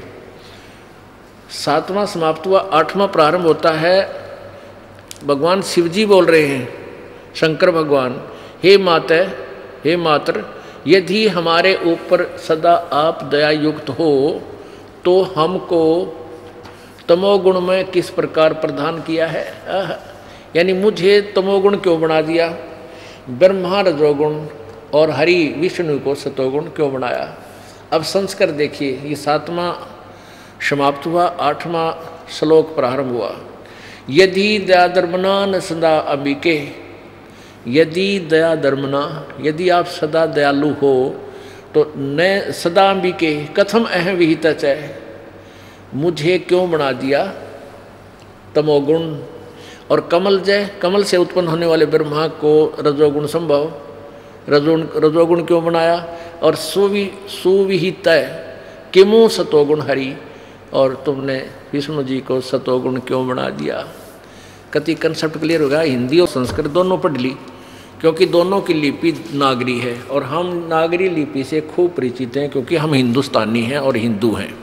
7वां समाप्त हुआ, 8वां प्रारंभ होता है। भगवान शिवजी बोल रहे हैं, शंकर भगवान, हे मात्र यदि हमारे ऊपर सदा आप दया युक्त हो तो हमको तमोगुण में किस प्रकार प्रदान किया है, यानी मुझे तमोगुण क्यों बना दिया, ब्रह्मा रजोगुण और हरि विष्णु को सतोगुण क्यों बनाया। अब संस्कार देखिए, ये 7वां समाप्त हुआ, 8वां श्लोक प्रारंभ हुआ। यदि दया धर्मना न सदा अंबिके, यदि दया धर्मना, यदि आप सदा दयालु हो तो न सदा अंबिके कथम अहम विहित है, मुझे क्यों बना दिया तमोगुण, और कमल जय, कमल से उत्पन्न होने वाले ब्रह्मा को रजोगुण संभव, रजोगुण क्यों बनाया, और सुविहित किमु सतोगुण हरि, और तुमने विष्णु जी को सतोगुण क्यों बना दिया। कति कंसेप्ट क्लियर होगा। हिंदी और संस्कृत दोनों पढ़ ली, क्योंकि दोनों की लिपि नागरी है और हम नागरी लिपि से खूब परिचित हैं, क्योंकि हम हिंदुस्तानी हैं और हिंदू हैं।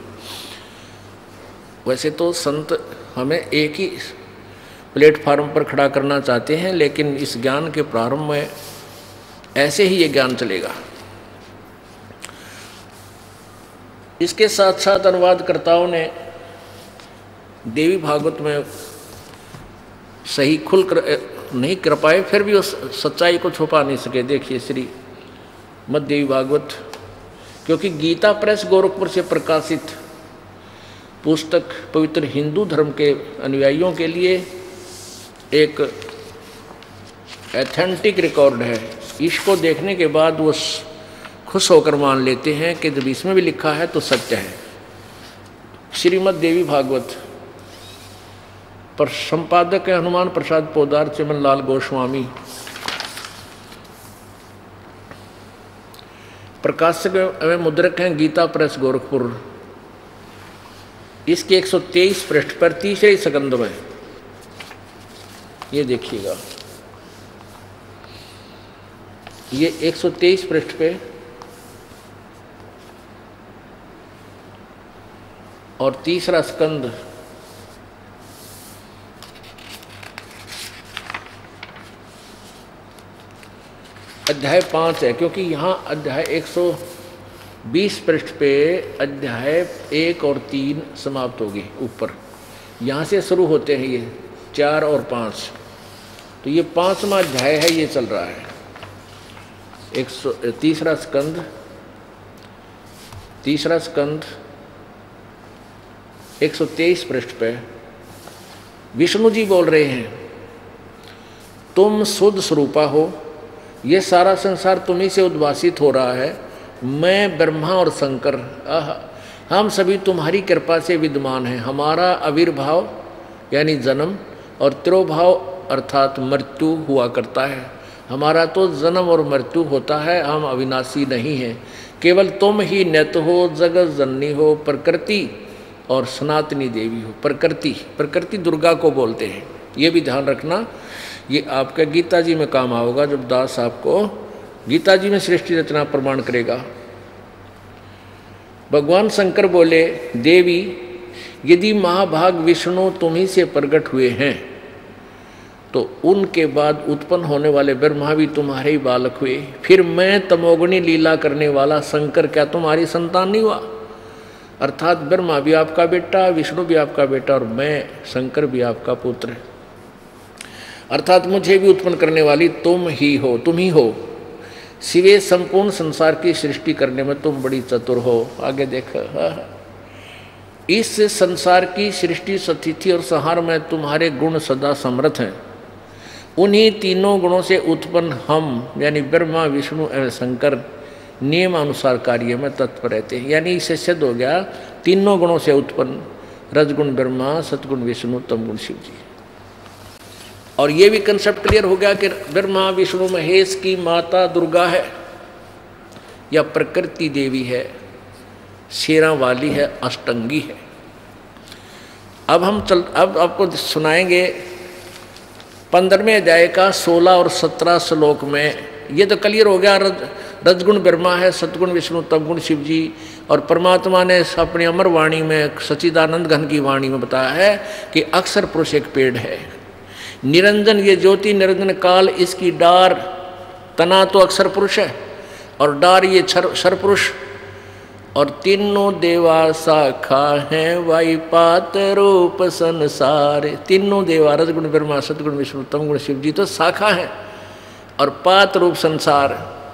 वैसे तो संत हमें एक ही प्लेटफार्म पर खड़ा करना चाहते हैं, लेकिन इस ज्ञान के प्रारंभ में ऐसे ही ये ज्ञान चलेगा। इसके साथ साथ अनुवादकर्ताओं ने देवी भागवत में सही खुल कर नहीं कर पाए, फिर भी उस सच्चाई को छुपा नहीं सके। देखिए श्री मद देवी भागवत, क्योंकि गीता प्रेस गोरखपुर से प्रकाशित पुस्तक पवित्र हिंदू धर्म के अनुयायियों के लिए एक एथेंटिक रिकॉर्ड है। इसको देखने के बाद वो खुश होकर मान लेते हैं कि जब इसमें भी लिखा है तो सत्य है। श्रीमद् देवी भागवत पर संपादक है हनुमान प्रसाद पोदार, चमन लाल गोस्वामी। प्रकाशक एवं मुद्रक हैं गीता प्रेस गोरखपुर। इसके 123 पृष्ठ पर तीसरे स्कंद में ये देखिएगा, ये 123 पृष्ठ पे और तीसरा स्कंद अध्याय 5 है, क्योंकि यहाँ अध्याय 120 पृष्ठ पे अध्याय 1 और 3 समाप्त होगी। ऊपर यहाँ से शुरू होते हैं ये 4 और 5, तो ये 5वां अध्याय है, ये चल रहा है। तीसरा स्कंद 123 पृष्ठ पे विष्णु जी बोल रहे हैं, तुम शुद्ध स्वरूपा हो, ये सारा संसार तुम्ही से उद्भासित हो रहा है। मैं ब्रह्मा और शंकर हम सभी तुम्हारी कृपा से विद्यमान हैं। हमारा आविर्भाव यानी जन्म और तिरोभाव अर्थात मृत्यु हुआ करता है। हमारा तो जन्म और मृत्यु होता है, हम अविनाशी नहीं हैं। केवल तुम ही नित हो, जगत जननी हो, प्रकृति और सनातनी देवी हो। प्रकृति दुर्गा को बोलते हैं, ये भी ध्यान रखना। ये आपका गीता जी में काम आओगा, जब दास आपको गीता जी में सृष्टि रचना प्रमाण करेगा। भगवान शंकर बोले, देवी यदि महाभाग विष्णु तुम्ही से प्रकट हुए हैं तो उनके बाद उत्पन्न होने वाले ब्रह्मा भी तुम्हारे ही बालक हुए। फिर मैं तमोगुणी लीला करने वाला शंकर क्या तुम्हारी संतान नहीं हुआ? अर्थात ब्रह्मा भी आपका बेटा, विष्णु भी आपका बेटा और मैं शंकर भी आपका पुत्र। अर्थात मुझे भी उत्पन्न करने वाली तुम ही हो। सिवे संपूर्ण संसार की सृष्टि करने में तुम बड़ी चतुर हो। आगे देखो, इस संसार की सृष्टि, स्थिति और संहार में तुम्हारे गुण सदा समर्थ हैं। उन्हीं तीनों गुणों से उत्पन्न हम यानी ब्रह्मा, विष्णु एवं शंकर नियम अनुसार कार्य में तत्पर रहते हैं। यानी इससे सिद्ध हो गया तीनों गुणों से उत्पन्न रजगुण ब्रह्मा, सतगुण विष्णु, तमगुण शिव जी। और ये भी कंसेप्ट क्लियर हो गया कि ब्रह्मा विष्णु महेश की माता दुर्गा है या प्रकृति देवी है, शेरा वाली है, अष्टंगी है। अब आपको सुनाएंगे 15वें अध्याय का 16 और 17 श्लोक में। ये तो क्लियर हो गया, रजगुण ब्रह्मा है, सतगुण विष्णु, तमगुण शिव जी। और परमात्मा ने अपनी अमर वाणी में, सच्चिदानंद घन की वाणी में बताया है कि अक्षर पुरुष एक पेड़ है, निरंजन ये ज्योति निरंजन काल, इसकी डार, तना तो अक्षर पुरुष है और डार ये क्षर पुरुष। और तीनों देवा शाखा हैं, वाई पात रूप संसार। तीनों देवा रजगुण ब्रह्मा, सतगुण विष्णु, तमगुण शिव जी तो शाखा है और पात रूप संसार।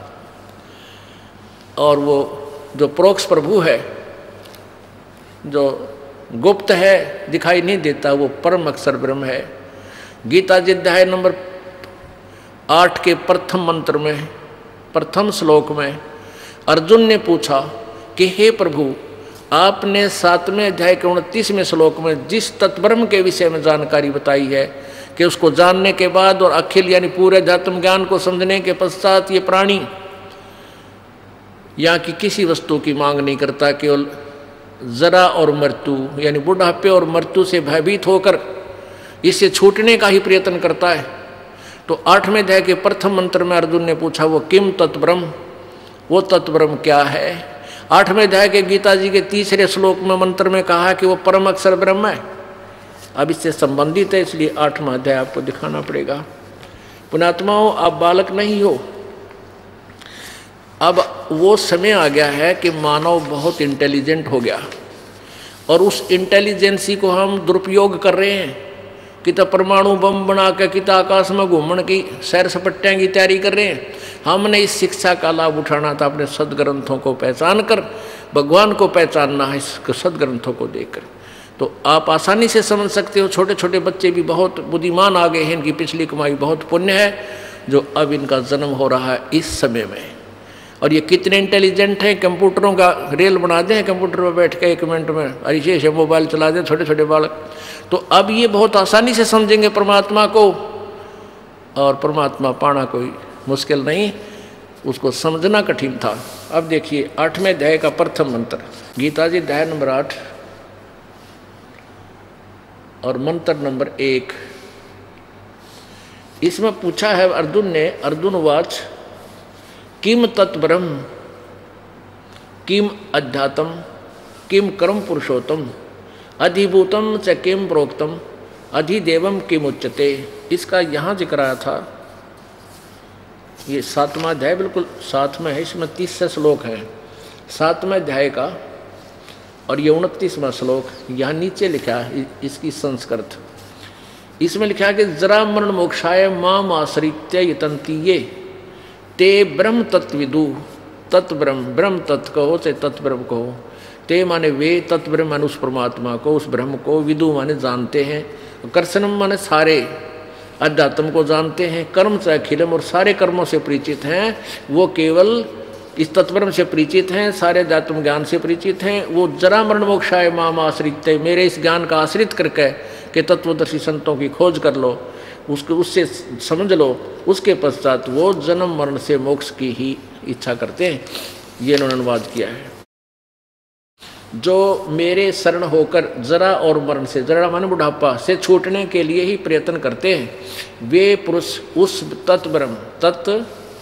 और वो जो प्रोक्ष प्रभु है, जो गुप्त है, दिखाई नहीं देता, वो परम अक्षर ब्रह्म है। गीता जी अध्याय नंबर 8 के प्रथम मंत्र में, प्रथम श्लोक में अर्जुन ने पूछा कि हे प्रभु, आपने 7वें अध्याय के 29वें श्लोक में जिस तत्ब्रह्म के विषय में जानकारी बताई है कि उसको जानने के बाद और अखिल यानी पूरे अध्यात्म ज्ञान को समझने के पश्चात ये प्राणी यहाँ की किसी वस्तु की मांग नहीं करता, केवल जरा और मृत्यु यानी बुढ़ापे और मृत्यु से भयभीत होकर इससे छूटने का ही प्रयत्न करता है। तो 8वें अध्याय के प्रथम मंत्र में अर्जुन ने पूछा वो किम तत्ब्रह्म, वो तत्ब्रह्म क्या है। 8वें अध्याय के गीता जी के 3रे श्लोक में मंत्र में कहा कि वो परम अक्षर ब्रह्म है। अब इससे संबंधित है, इसलिए 8वां अध्याय आपको दिखाना पड़ेगा। पुण्यात्माओं, आप बालक नहीं हो। अब वो समय आ गया है कि मानव बहुत इंटेलिजेंट हो गया और उस इंटेलिजेंसी को हम दुरुपयोग कर रहे हैं। कितना परमाणु बम बना के कितना आकाश में घूमने की सैर सपट्टियाँ की तैयारी कर रहे हैं। हमने इस शिक्षा का लाभ उठाना था अपने सदग्रंथों को पहचान कर, भगवान को पहचानना है इस सदग्रंथों को देखकर। तो आप आसानी से समझ सकते हो, छोटे छोटे बच्चे भी बहुत बुद्धिमान आ गए हैं, इनकी पिछली कमाई बहुत पुण्य है जो अब इनका जन्म हो रहा है इस समय में। और ये कितने इंटेलिजेंट हैं, कंप्यूटरों का रेल बना दें, कंप्यूटर पर बैठ के 1 मिनट में अरिशेष मोबाइल चला दें छोटे छोटे बालक। तो अब ये बहुत आसानी से समझेंगे परमात्मा को, और परमात्मा पाना कोई मुश्किल नहीं, उसको समझना कठिन था। अब देखिए 8वें अध्याय का प्रथम मंत्र, गीता जी अध्याय नंबर 8 और मंत्र नंबर 1। इसमें पूछा है अर्जुन ने, अर्जुन वाच किम तत्ब्रह्म किम अध्यात्म किम कर्म पुरुषोत्तम अधिभूतम च किम प्रोक्तम अधिदेवम किम उच्यते। इसका यहाँ जिक्र आया था। ये 7वां अध्याय बिल्कुल साथ में है, इसमें 30 श्लोक है 7वें अध्याय का, और ये 29वां श्लोक यहाँ नीचे लिखा है इसकी संस्कृत। इसमें लिखा है कि जरा मरण मोक्षाय माम आश्रित्य यतन्तीये ते ब्रह्म तत्विदु। तत्ब्रह्म, ब्रह्म तत्व कहो चाहे तत्ब्रह्म कहो, ते माने वे, तत्ब्रह्म माने उस परमात्मा को, उस ब्रह्म को, विदु माने जानते हैं, कर्षणम माने सारे अध्यात्म को जानते हैं, कर्म चाहे अखिलम और सारे कर्मों से परिचित हैं। वो केवल इस तत्ब्रह्म से परिचित हैं, सारे अध्यात्म ज्ञान से परिचित हैं। वो जरा मरण मोक्षाय माम आश्रित, मेरे इस ज्ञान का आश्रित करके कि तत्वदर्शी संतों की खोज कर लो, उससे समझ लो, उसके पश्चात वो जन्म मरण से मोक्ष की ही इच्छा करते हैं। ये इन्होंने अनुवाद किया है। जो मेरे शरण होकर जरा और मरण से, जरा माने बुढ़ापा से छूटने के लिए ही प्रयत्न करते हैं, वे पुरुष उस तत्ब्रह्म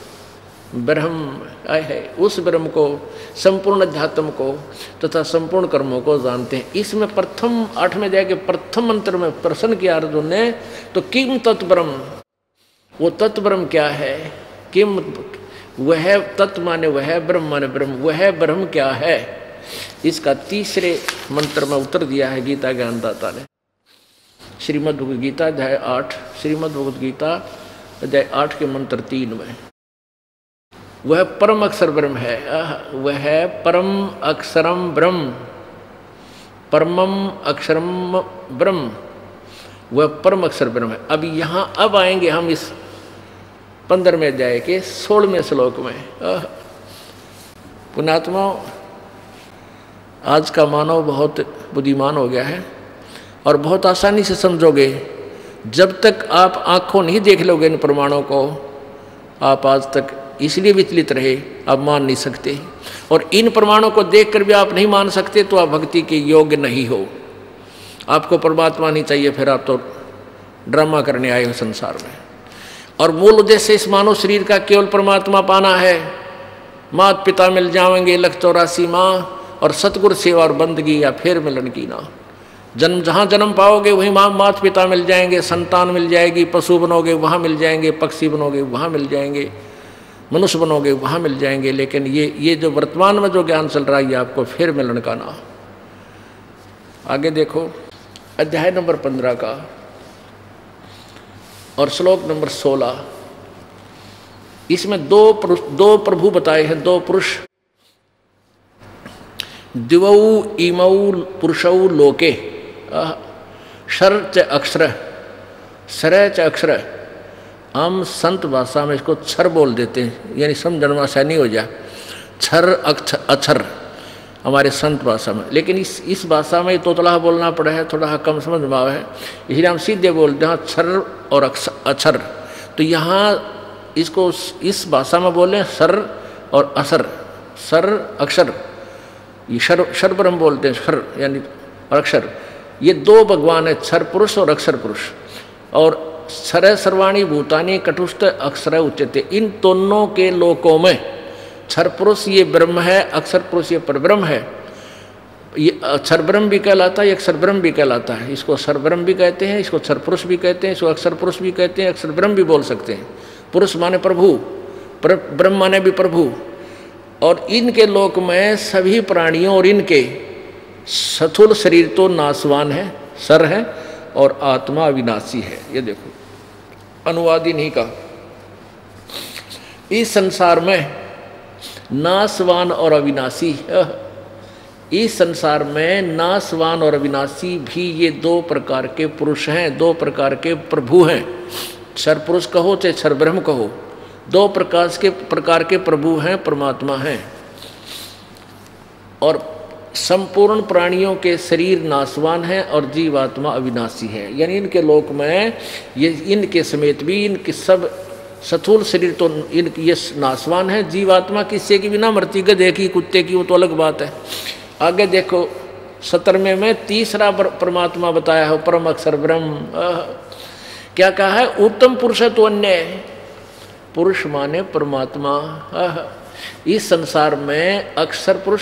है, उस ब्रह्म को, संपूर्ण अध्यात्म को तथा संपूर्ण कर्मों को जानते हैं। इसमें प्रथम 8वें अध्याय के प्रथम मंत्र में प्रश्न किया अर्जुन ने, तो किम तत्ब्रह्म, वो तत्ब्रह्म क्या है। किम, वह तत्व माने वह, ब्रह्म माने ब्रह्म, वह ब्रह्म क्या है। इसका 3रे मंत्र में उत्तर दिया है गीता ज्ञानदाता ने। श्रीमद् भगवद गीता अध्याय 8, श्रीमद् भगवद गीता अध्याय 8 के मंत्र 3 में, वह परम अक्षर ब्रह्म है, वह परम अक्षरम ब्रह्म, परमम अक्षरम ब्रह्म, वह परम अक्षर ब्रह्म है। अब यहाँ अब आएंगे हम इस 15वें अध्याय के 16वें श्लोक में। पुण्यात्मा, आज का मानव बहुत बुद्धिमान हो गया है और बहुत आसानी से समझोगे। जब तक आप आंखों नहीं देख लोगे इन प्रमाणों को, आप आज तक इसलिए विचलित रहे, आप मान नहीं सकते। और इन प्रमाणों को देखकर भी आप नहीं मान सकते तो आप भक्ति के योग्य नहीं हो। आपको परमात्मा नहीं चाहिए, फिर आप तो ड्रामा करने आए हो संसार में। और मूल उद्देश्य इस मानव शरीर का केवल परमात्मा पाना है। माता पिता मिल जाएंगे, 184 माँ और सतगुरु सेवा और बंदगी या फिर मिलन की ना। जन्म जहाँ जन्म पाओगे वहीं माता पिता मिल जाएंगे, संतान मिल जाएगी, पशु बनोगे वहाँ मिल जाएंगे, पक्षी बनोगे वहाँ मिल जाएंगे, मनुष्य बनोगे वहाँ मिल जाएंगे। लेकिन ये जो वर्तमान में जो ज्ञान चल रहा है ये आपको फिर मिलन का ना। आगे देखो अध्याय नंबर 15 का और श्लोक नंबर 16। इसमें दो प्रभु बताए हैं, 2 पुरुष। दिवौ इमौ पुरुषौ लोके शर च अक्षर, सर च अक्षर। हम संत भाषा में इसको क्षर बोल देते हैं, यानी समझण में आसानी हो जाए। क्षर अक्षर हमारे संत भाषा में, लेकिन इस भाषा में तोतला बोलना पड़ा है, थोड़ा कम समझ में आवा है, इसलिए हम सीधे बोलते हैं क्षर और अक्षर। तो यहाँ इसको इस भाषा में बोले सर और असर, सर अक्षर, ये शर ब्रह्म बोलते हैं, शर यानी अक्षर। ये 2 भगवान है, क्षर पुरुष और अक्षर पुरुष। और क्षर सर्वाणी भूतानि कटुष्ट अक्षर उच्यते। इन दोनों के लोकों में क्षर पुरुष ये ब्रह्म है, अक्षर पुरुष ये परब्रह्म है। ये अक्षर ब्रह्म भी कहलाता है, ये अक्षर ब्रह्म भी कहलाता है। इसको अक्षर ब्रह्म भी कहते हैं, इसको क्षर पुरुष भी कहते हैं, इसको अक्षर पुरुष भी कहते हैं, अक्षर ब्रह्म भी बोल सकते हैं। पुरुष माने प्रभु, ब्रह्म माने भी प्रभु। और इनके लोक में सभी प्राणियों और इनके स्थूल शरीर तो नाशवान है, सर है, और आत्मा अविनाशी है। ये देखो अनुवाद इन्हीं का। इस संसार में नाशवान और अविनाशी, इस संसार में नाशवान और अविनाशी भी ये दो प्रकार के पुरुष हैं, दो प्रकार के प्रभु हैं। क्षर पुरुष कहो चाहे क्षर ब्रह्म कहो, दो प्रकार के प्रभु हैं, परमात्मा हैं। और संपूर्ण प्राणियों के शरीर नाशवान है और जीवात्मा अविनाशी है। यानी इनके लोक में ये इनके समेत भी इनके सब स्थूल शरीर तो इनकी ये नाशवान है, जीवात्मा किससे की बिना मरती, गधे की, कुत्ते की, वो तो अलग बात है। आगे देखो 17वें में तीसरा परमात्मा बताया है, परम अक्षर ब्रह्म। क्या कहा है? उत्तम पुरुष है तो अन्य, पुरुष माने परमात्मा। इस संसार में अक्षर पुरुष,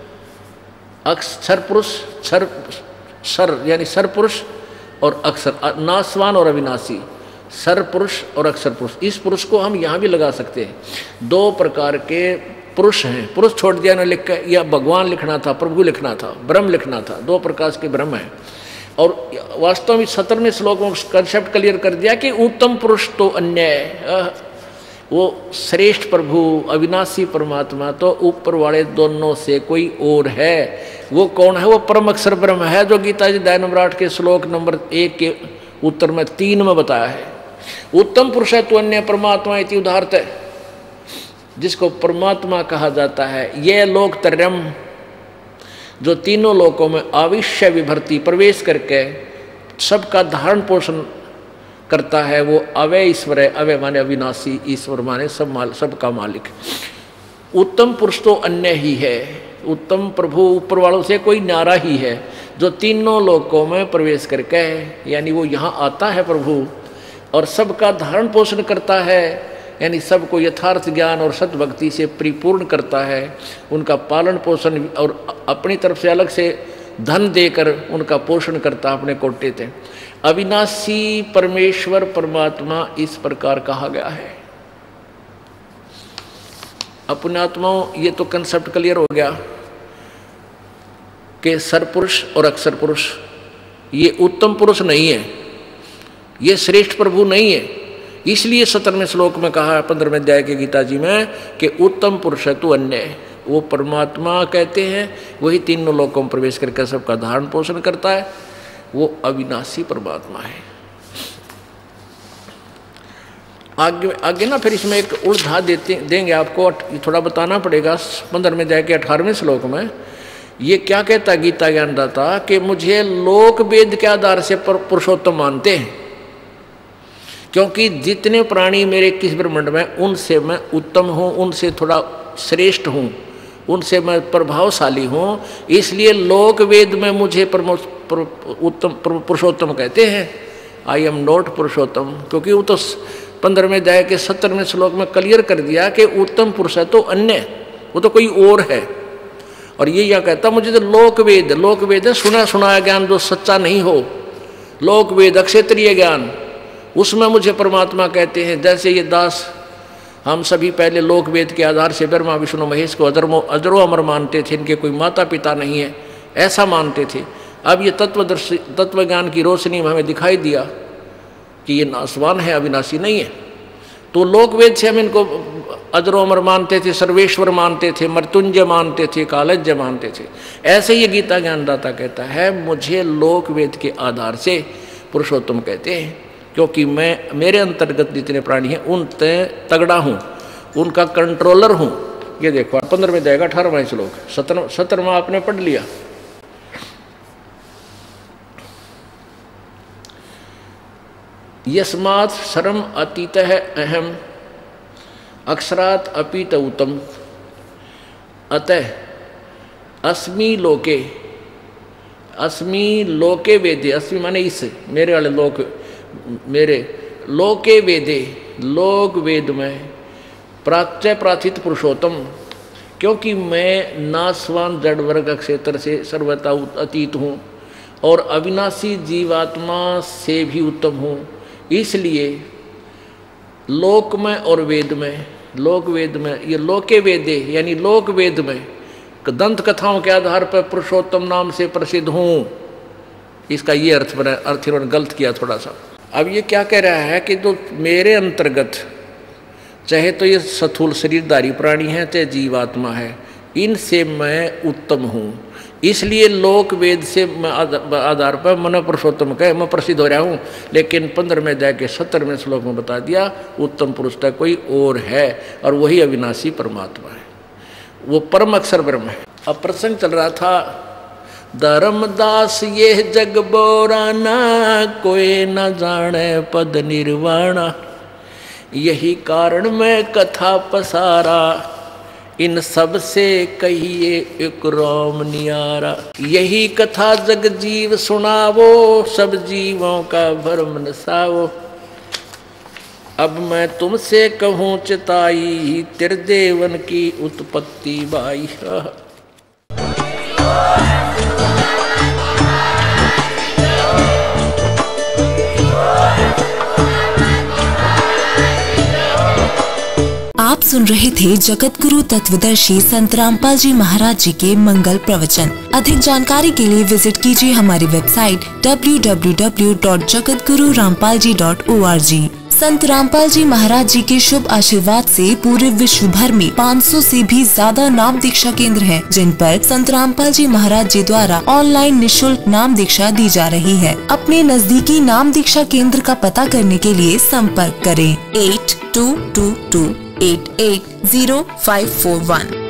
सर यानी सर पुरुष और अक्षर, नाशवान और अविनाशी, सर पुरुष और अक्षर पुरुष। इस पुरुष को हम यहाँ भी लगा सकते हैं। दो प्रकार के पुरुष हैं। पुरुष छोड़ दिया ना लिख कर, या भगवान लिखना था, प्रभु लिखना था, ब्रह्म लिखना था। दो प्रकार के ब्रह्म हैं। और वास्तव में 17वें श्लोक में कंसेप्ट क्लियर कर दिया कि उत्तम पुरुष तो अन्य है, वो श्रेष्ठ प्रभु अविनाशी परमात्मा तो ऊपर वाले दोनों से कोई और है। वो कौन है? वो परम अक्षर ब्रह्म है, जो गीता जी अध्याय नंबर 8 के श्लोक नंबर 1 के उत्तर में 3 में बताया है। उत्तम पुरुष है तो अन्य परमात्मा इति उदाहरत है, जिसको परमात्मा कहा जाता है। ये लोक त्रयम्, जो तीनों लोकों में आविश्य विभर्ति प्रवेश करके सबका धारण पोषण करता है, वो अवय ईश्वर है। अवय माने अविनाशी, ईश्वर माने सबका मालिक। उत्तम पुरुष तो अन्य ही है, उत्तम प्रभु ऊपर वालों से कोई न्यारा ही है, जो तीनों लोकों में प्रवेश करके, यानी वो यहाँ आता है प्रभु और सबका धारण पोषण करता है, यानी सबको यथार्थ ज्ञान और सद्भक्ति से परिपूर्ण करता है। उनका पालन पोषण और अपनी तरफ से अलग से धन देकर उनका पोषण करता अपने कोटे थे। अविनाशी परमेश्वर परमात्मा इस प्रकार कहा गया है। अपने आत्माओं, ये तो कंसेप्ट क्लियर हो गया कि सरपुरुष और अक्षर पुरुष ये उत्तम पुरुष नहीं है, ये श्रेष्ठ प्रभु नहीं है। इसलिए 17वें श्लोक में कहा 15वें अध्याय के गीता जी में कि उत्तम पुरुष है तो अन्य, वो परमात्मा कहते हैं, वही तीनों लोकों में प्रवेश करके सबका धारण पोषण करता है, वो अविनाशी परमात्मा है। आगे ना फिर इसमें एक उल्टा देंगे आपको, थोड़ा बताना पड़ेगा। 15वें अध्याय के 18वें श्लोक में ये क्या कहता है गीता ज्ञानदाता कि मुझे लोक वेद के आधार से पुरुषोत्तम मानते हैं, क्योंकि जितने प्राणी मेरे किस ब्रह्मांड में, उनसे मैं उत्तम हूँ, उनसे थोड़ा श्रेष्ठ हूँ, उनसे मैं प्रभावशाली हूँ। इसलिए लोक वेद में मुझे उत्तम पुरुषोत्तम कहते हैं। आई एम नॉट पुरुषोत्तम, क्योंकि वो तो 15वें अध्याय के 17वें श्लोक में क्लियर कर दिया कि उत्तम पुरुष है तो अन्य, वो तो कोई और है। और ये क्या कहता, मुझे तो लोक वेद है सुना सुनाया ज्ञान जो सच्चा नहीं हो, लोक वेद अक्षेत्रीय ज्ञान, उसमें मुझे परमात्मा कहते हैं। जैसे ये दास, हम सभी पहले लोक वेद के आधार से ब्रह्मा विष्णु महेश को अजरो अमर मानते थे, इनके कोई माता पिता नहीं है, ऐसा मानते थे। अब ये तत्व ज्ञान की रोशनी में हमें दिखाई दिया कि ये नाशवान है, अविनाशी नहीं है। तो लोक वेद से हम इनको अजरो अमर मानते थे, सर्वेश्वर मानते थे, मृत्युंजय मानते थे, कालज्ञ मानते थे। ऐसे ये गीता ज्ञानदाता कहता है मुझे लोक वेद के आधार से पुरुषोत्तम कहते हैं, क्योंकि मैं, मेरे अंतर्गत जितने प्राणी हैं उनसे तगड़ा हूँ, उनका कंट्रोलर हूँ। ये देखो 15वें अध्याय का 18वां श्लोक, 17वां आपने पढ़ लिया। यस्मात् शरम अतीत है अहम अक्षरात् अपीत उत्तम अतः अस्मि लोके वेदे। अस्मि माने इस, मेरे वाले लोक, मेरे लोके वेदे, लोक वेद में प्राच्य प्राथित पुरुषोत्तम, क्योंकि मैं नाशवान जड़ वर्ग क्षेत्र से सर्वथा अतीत हूँ और अविनाशी जीवात्मा से भी उत्तम हूँ, इसलिए लोक में और वेद में, लोक वेद में, ये लोके वेदे यानी लोक वेद में दंत कथाओं के आधार पर पुरुषोत्तम नाम से प्रसिद्ध हूँ। इसका ये अर्थ बना, अर्थ इन्होंने गलत किया थोड़ा सा। अब ये क्या कह रहा है कि जो मेरे अंतर्गत, चाहे तो ये स्थूल शरीरधारी प्राणी है चाहे जीवात्मा है, इनसे मैं उत्तम हूँ, इसलिए लोक वेद से आधार पर मन पुरुषोत्तम कहे मैं प्रसिद्ध हो रहा हूँ। लेकिन 15वें अध्याय के 70वें श्लोक में बता दिया उत्तम पुरुष का कोई और है और वही अविनाशी परमात्मा है, वो परम अक्षर ब्रह्म है। अब प्रसंग चल रहा था, धर्मदास ये जग बोराना, कोई न जाने पद निर्वाणा, यही कारण मैं कथा पसारा, इन सब से कहिए एक राम नियारा। यही कथा जग जीव सुनावो, सब जीवों का भरम नसावो। अब मैं तुमसे कहूँ चिताई, त्रिदेवन की उत्पत्ति बाई। आप सुन रहे थे जगत गुरु तत्वदर्शी संत रामपाल जी महाराज जी के मंगल प्रवचन। अधिक जानकारी के लिए विजिट कीजिए हमारी वेबसाइट www.jagatgururampalji.org। संत रामपाल जी महाराज जी के शुभ आशीर्वाद से पूरे विश्व भर में 500 से भी ज्यादा नाम दीक्षा केंद्र हैं, जिन पर संत रामपाल जी महाराज जी द्वारा ऑनलाइन निशुल्क नाम दीक्षा दी जा रही है। अपने नजदीकी नाम दीक्षा केंद्र का पता करने के लिए संपर्क करें 8222880541।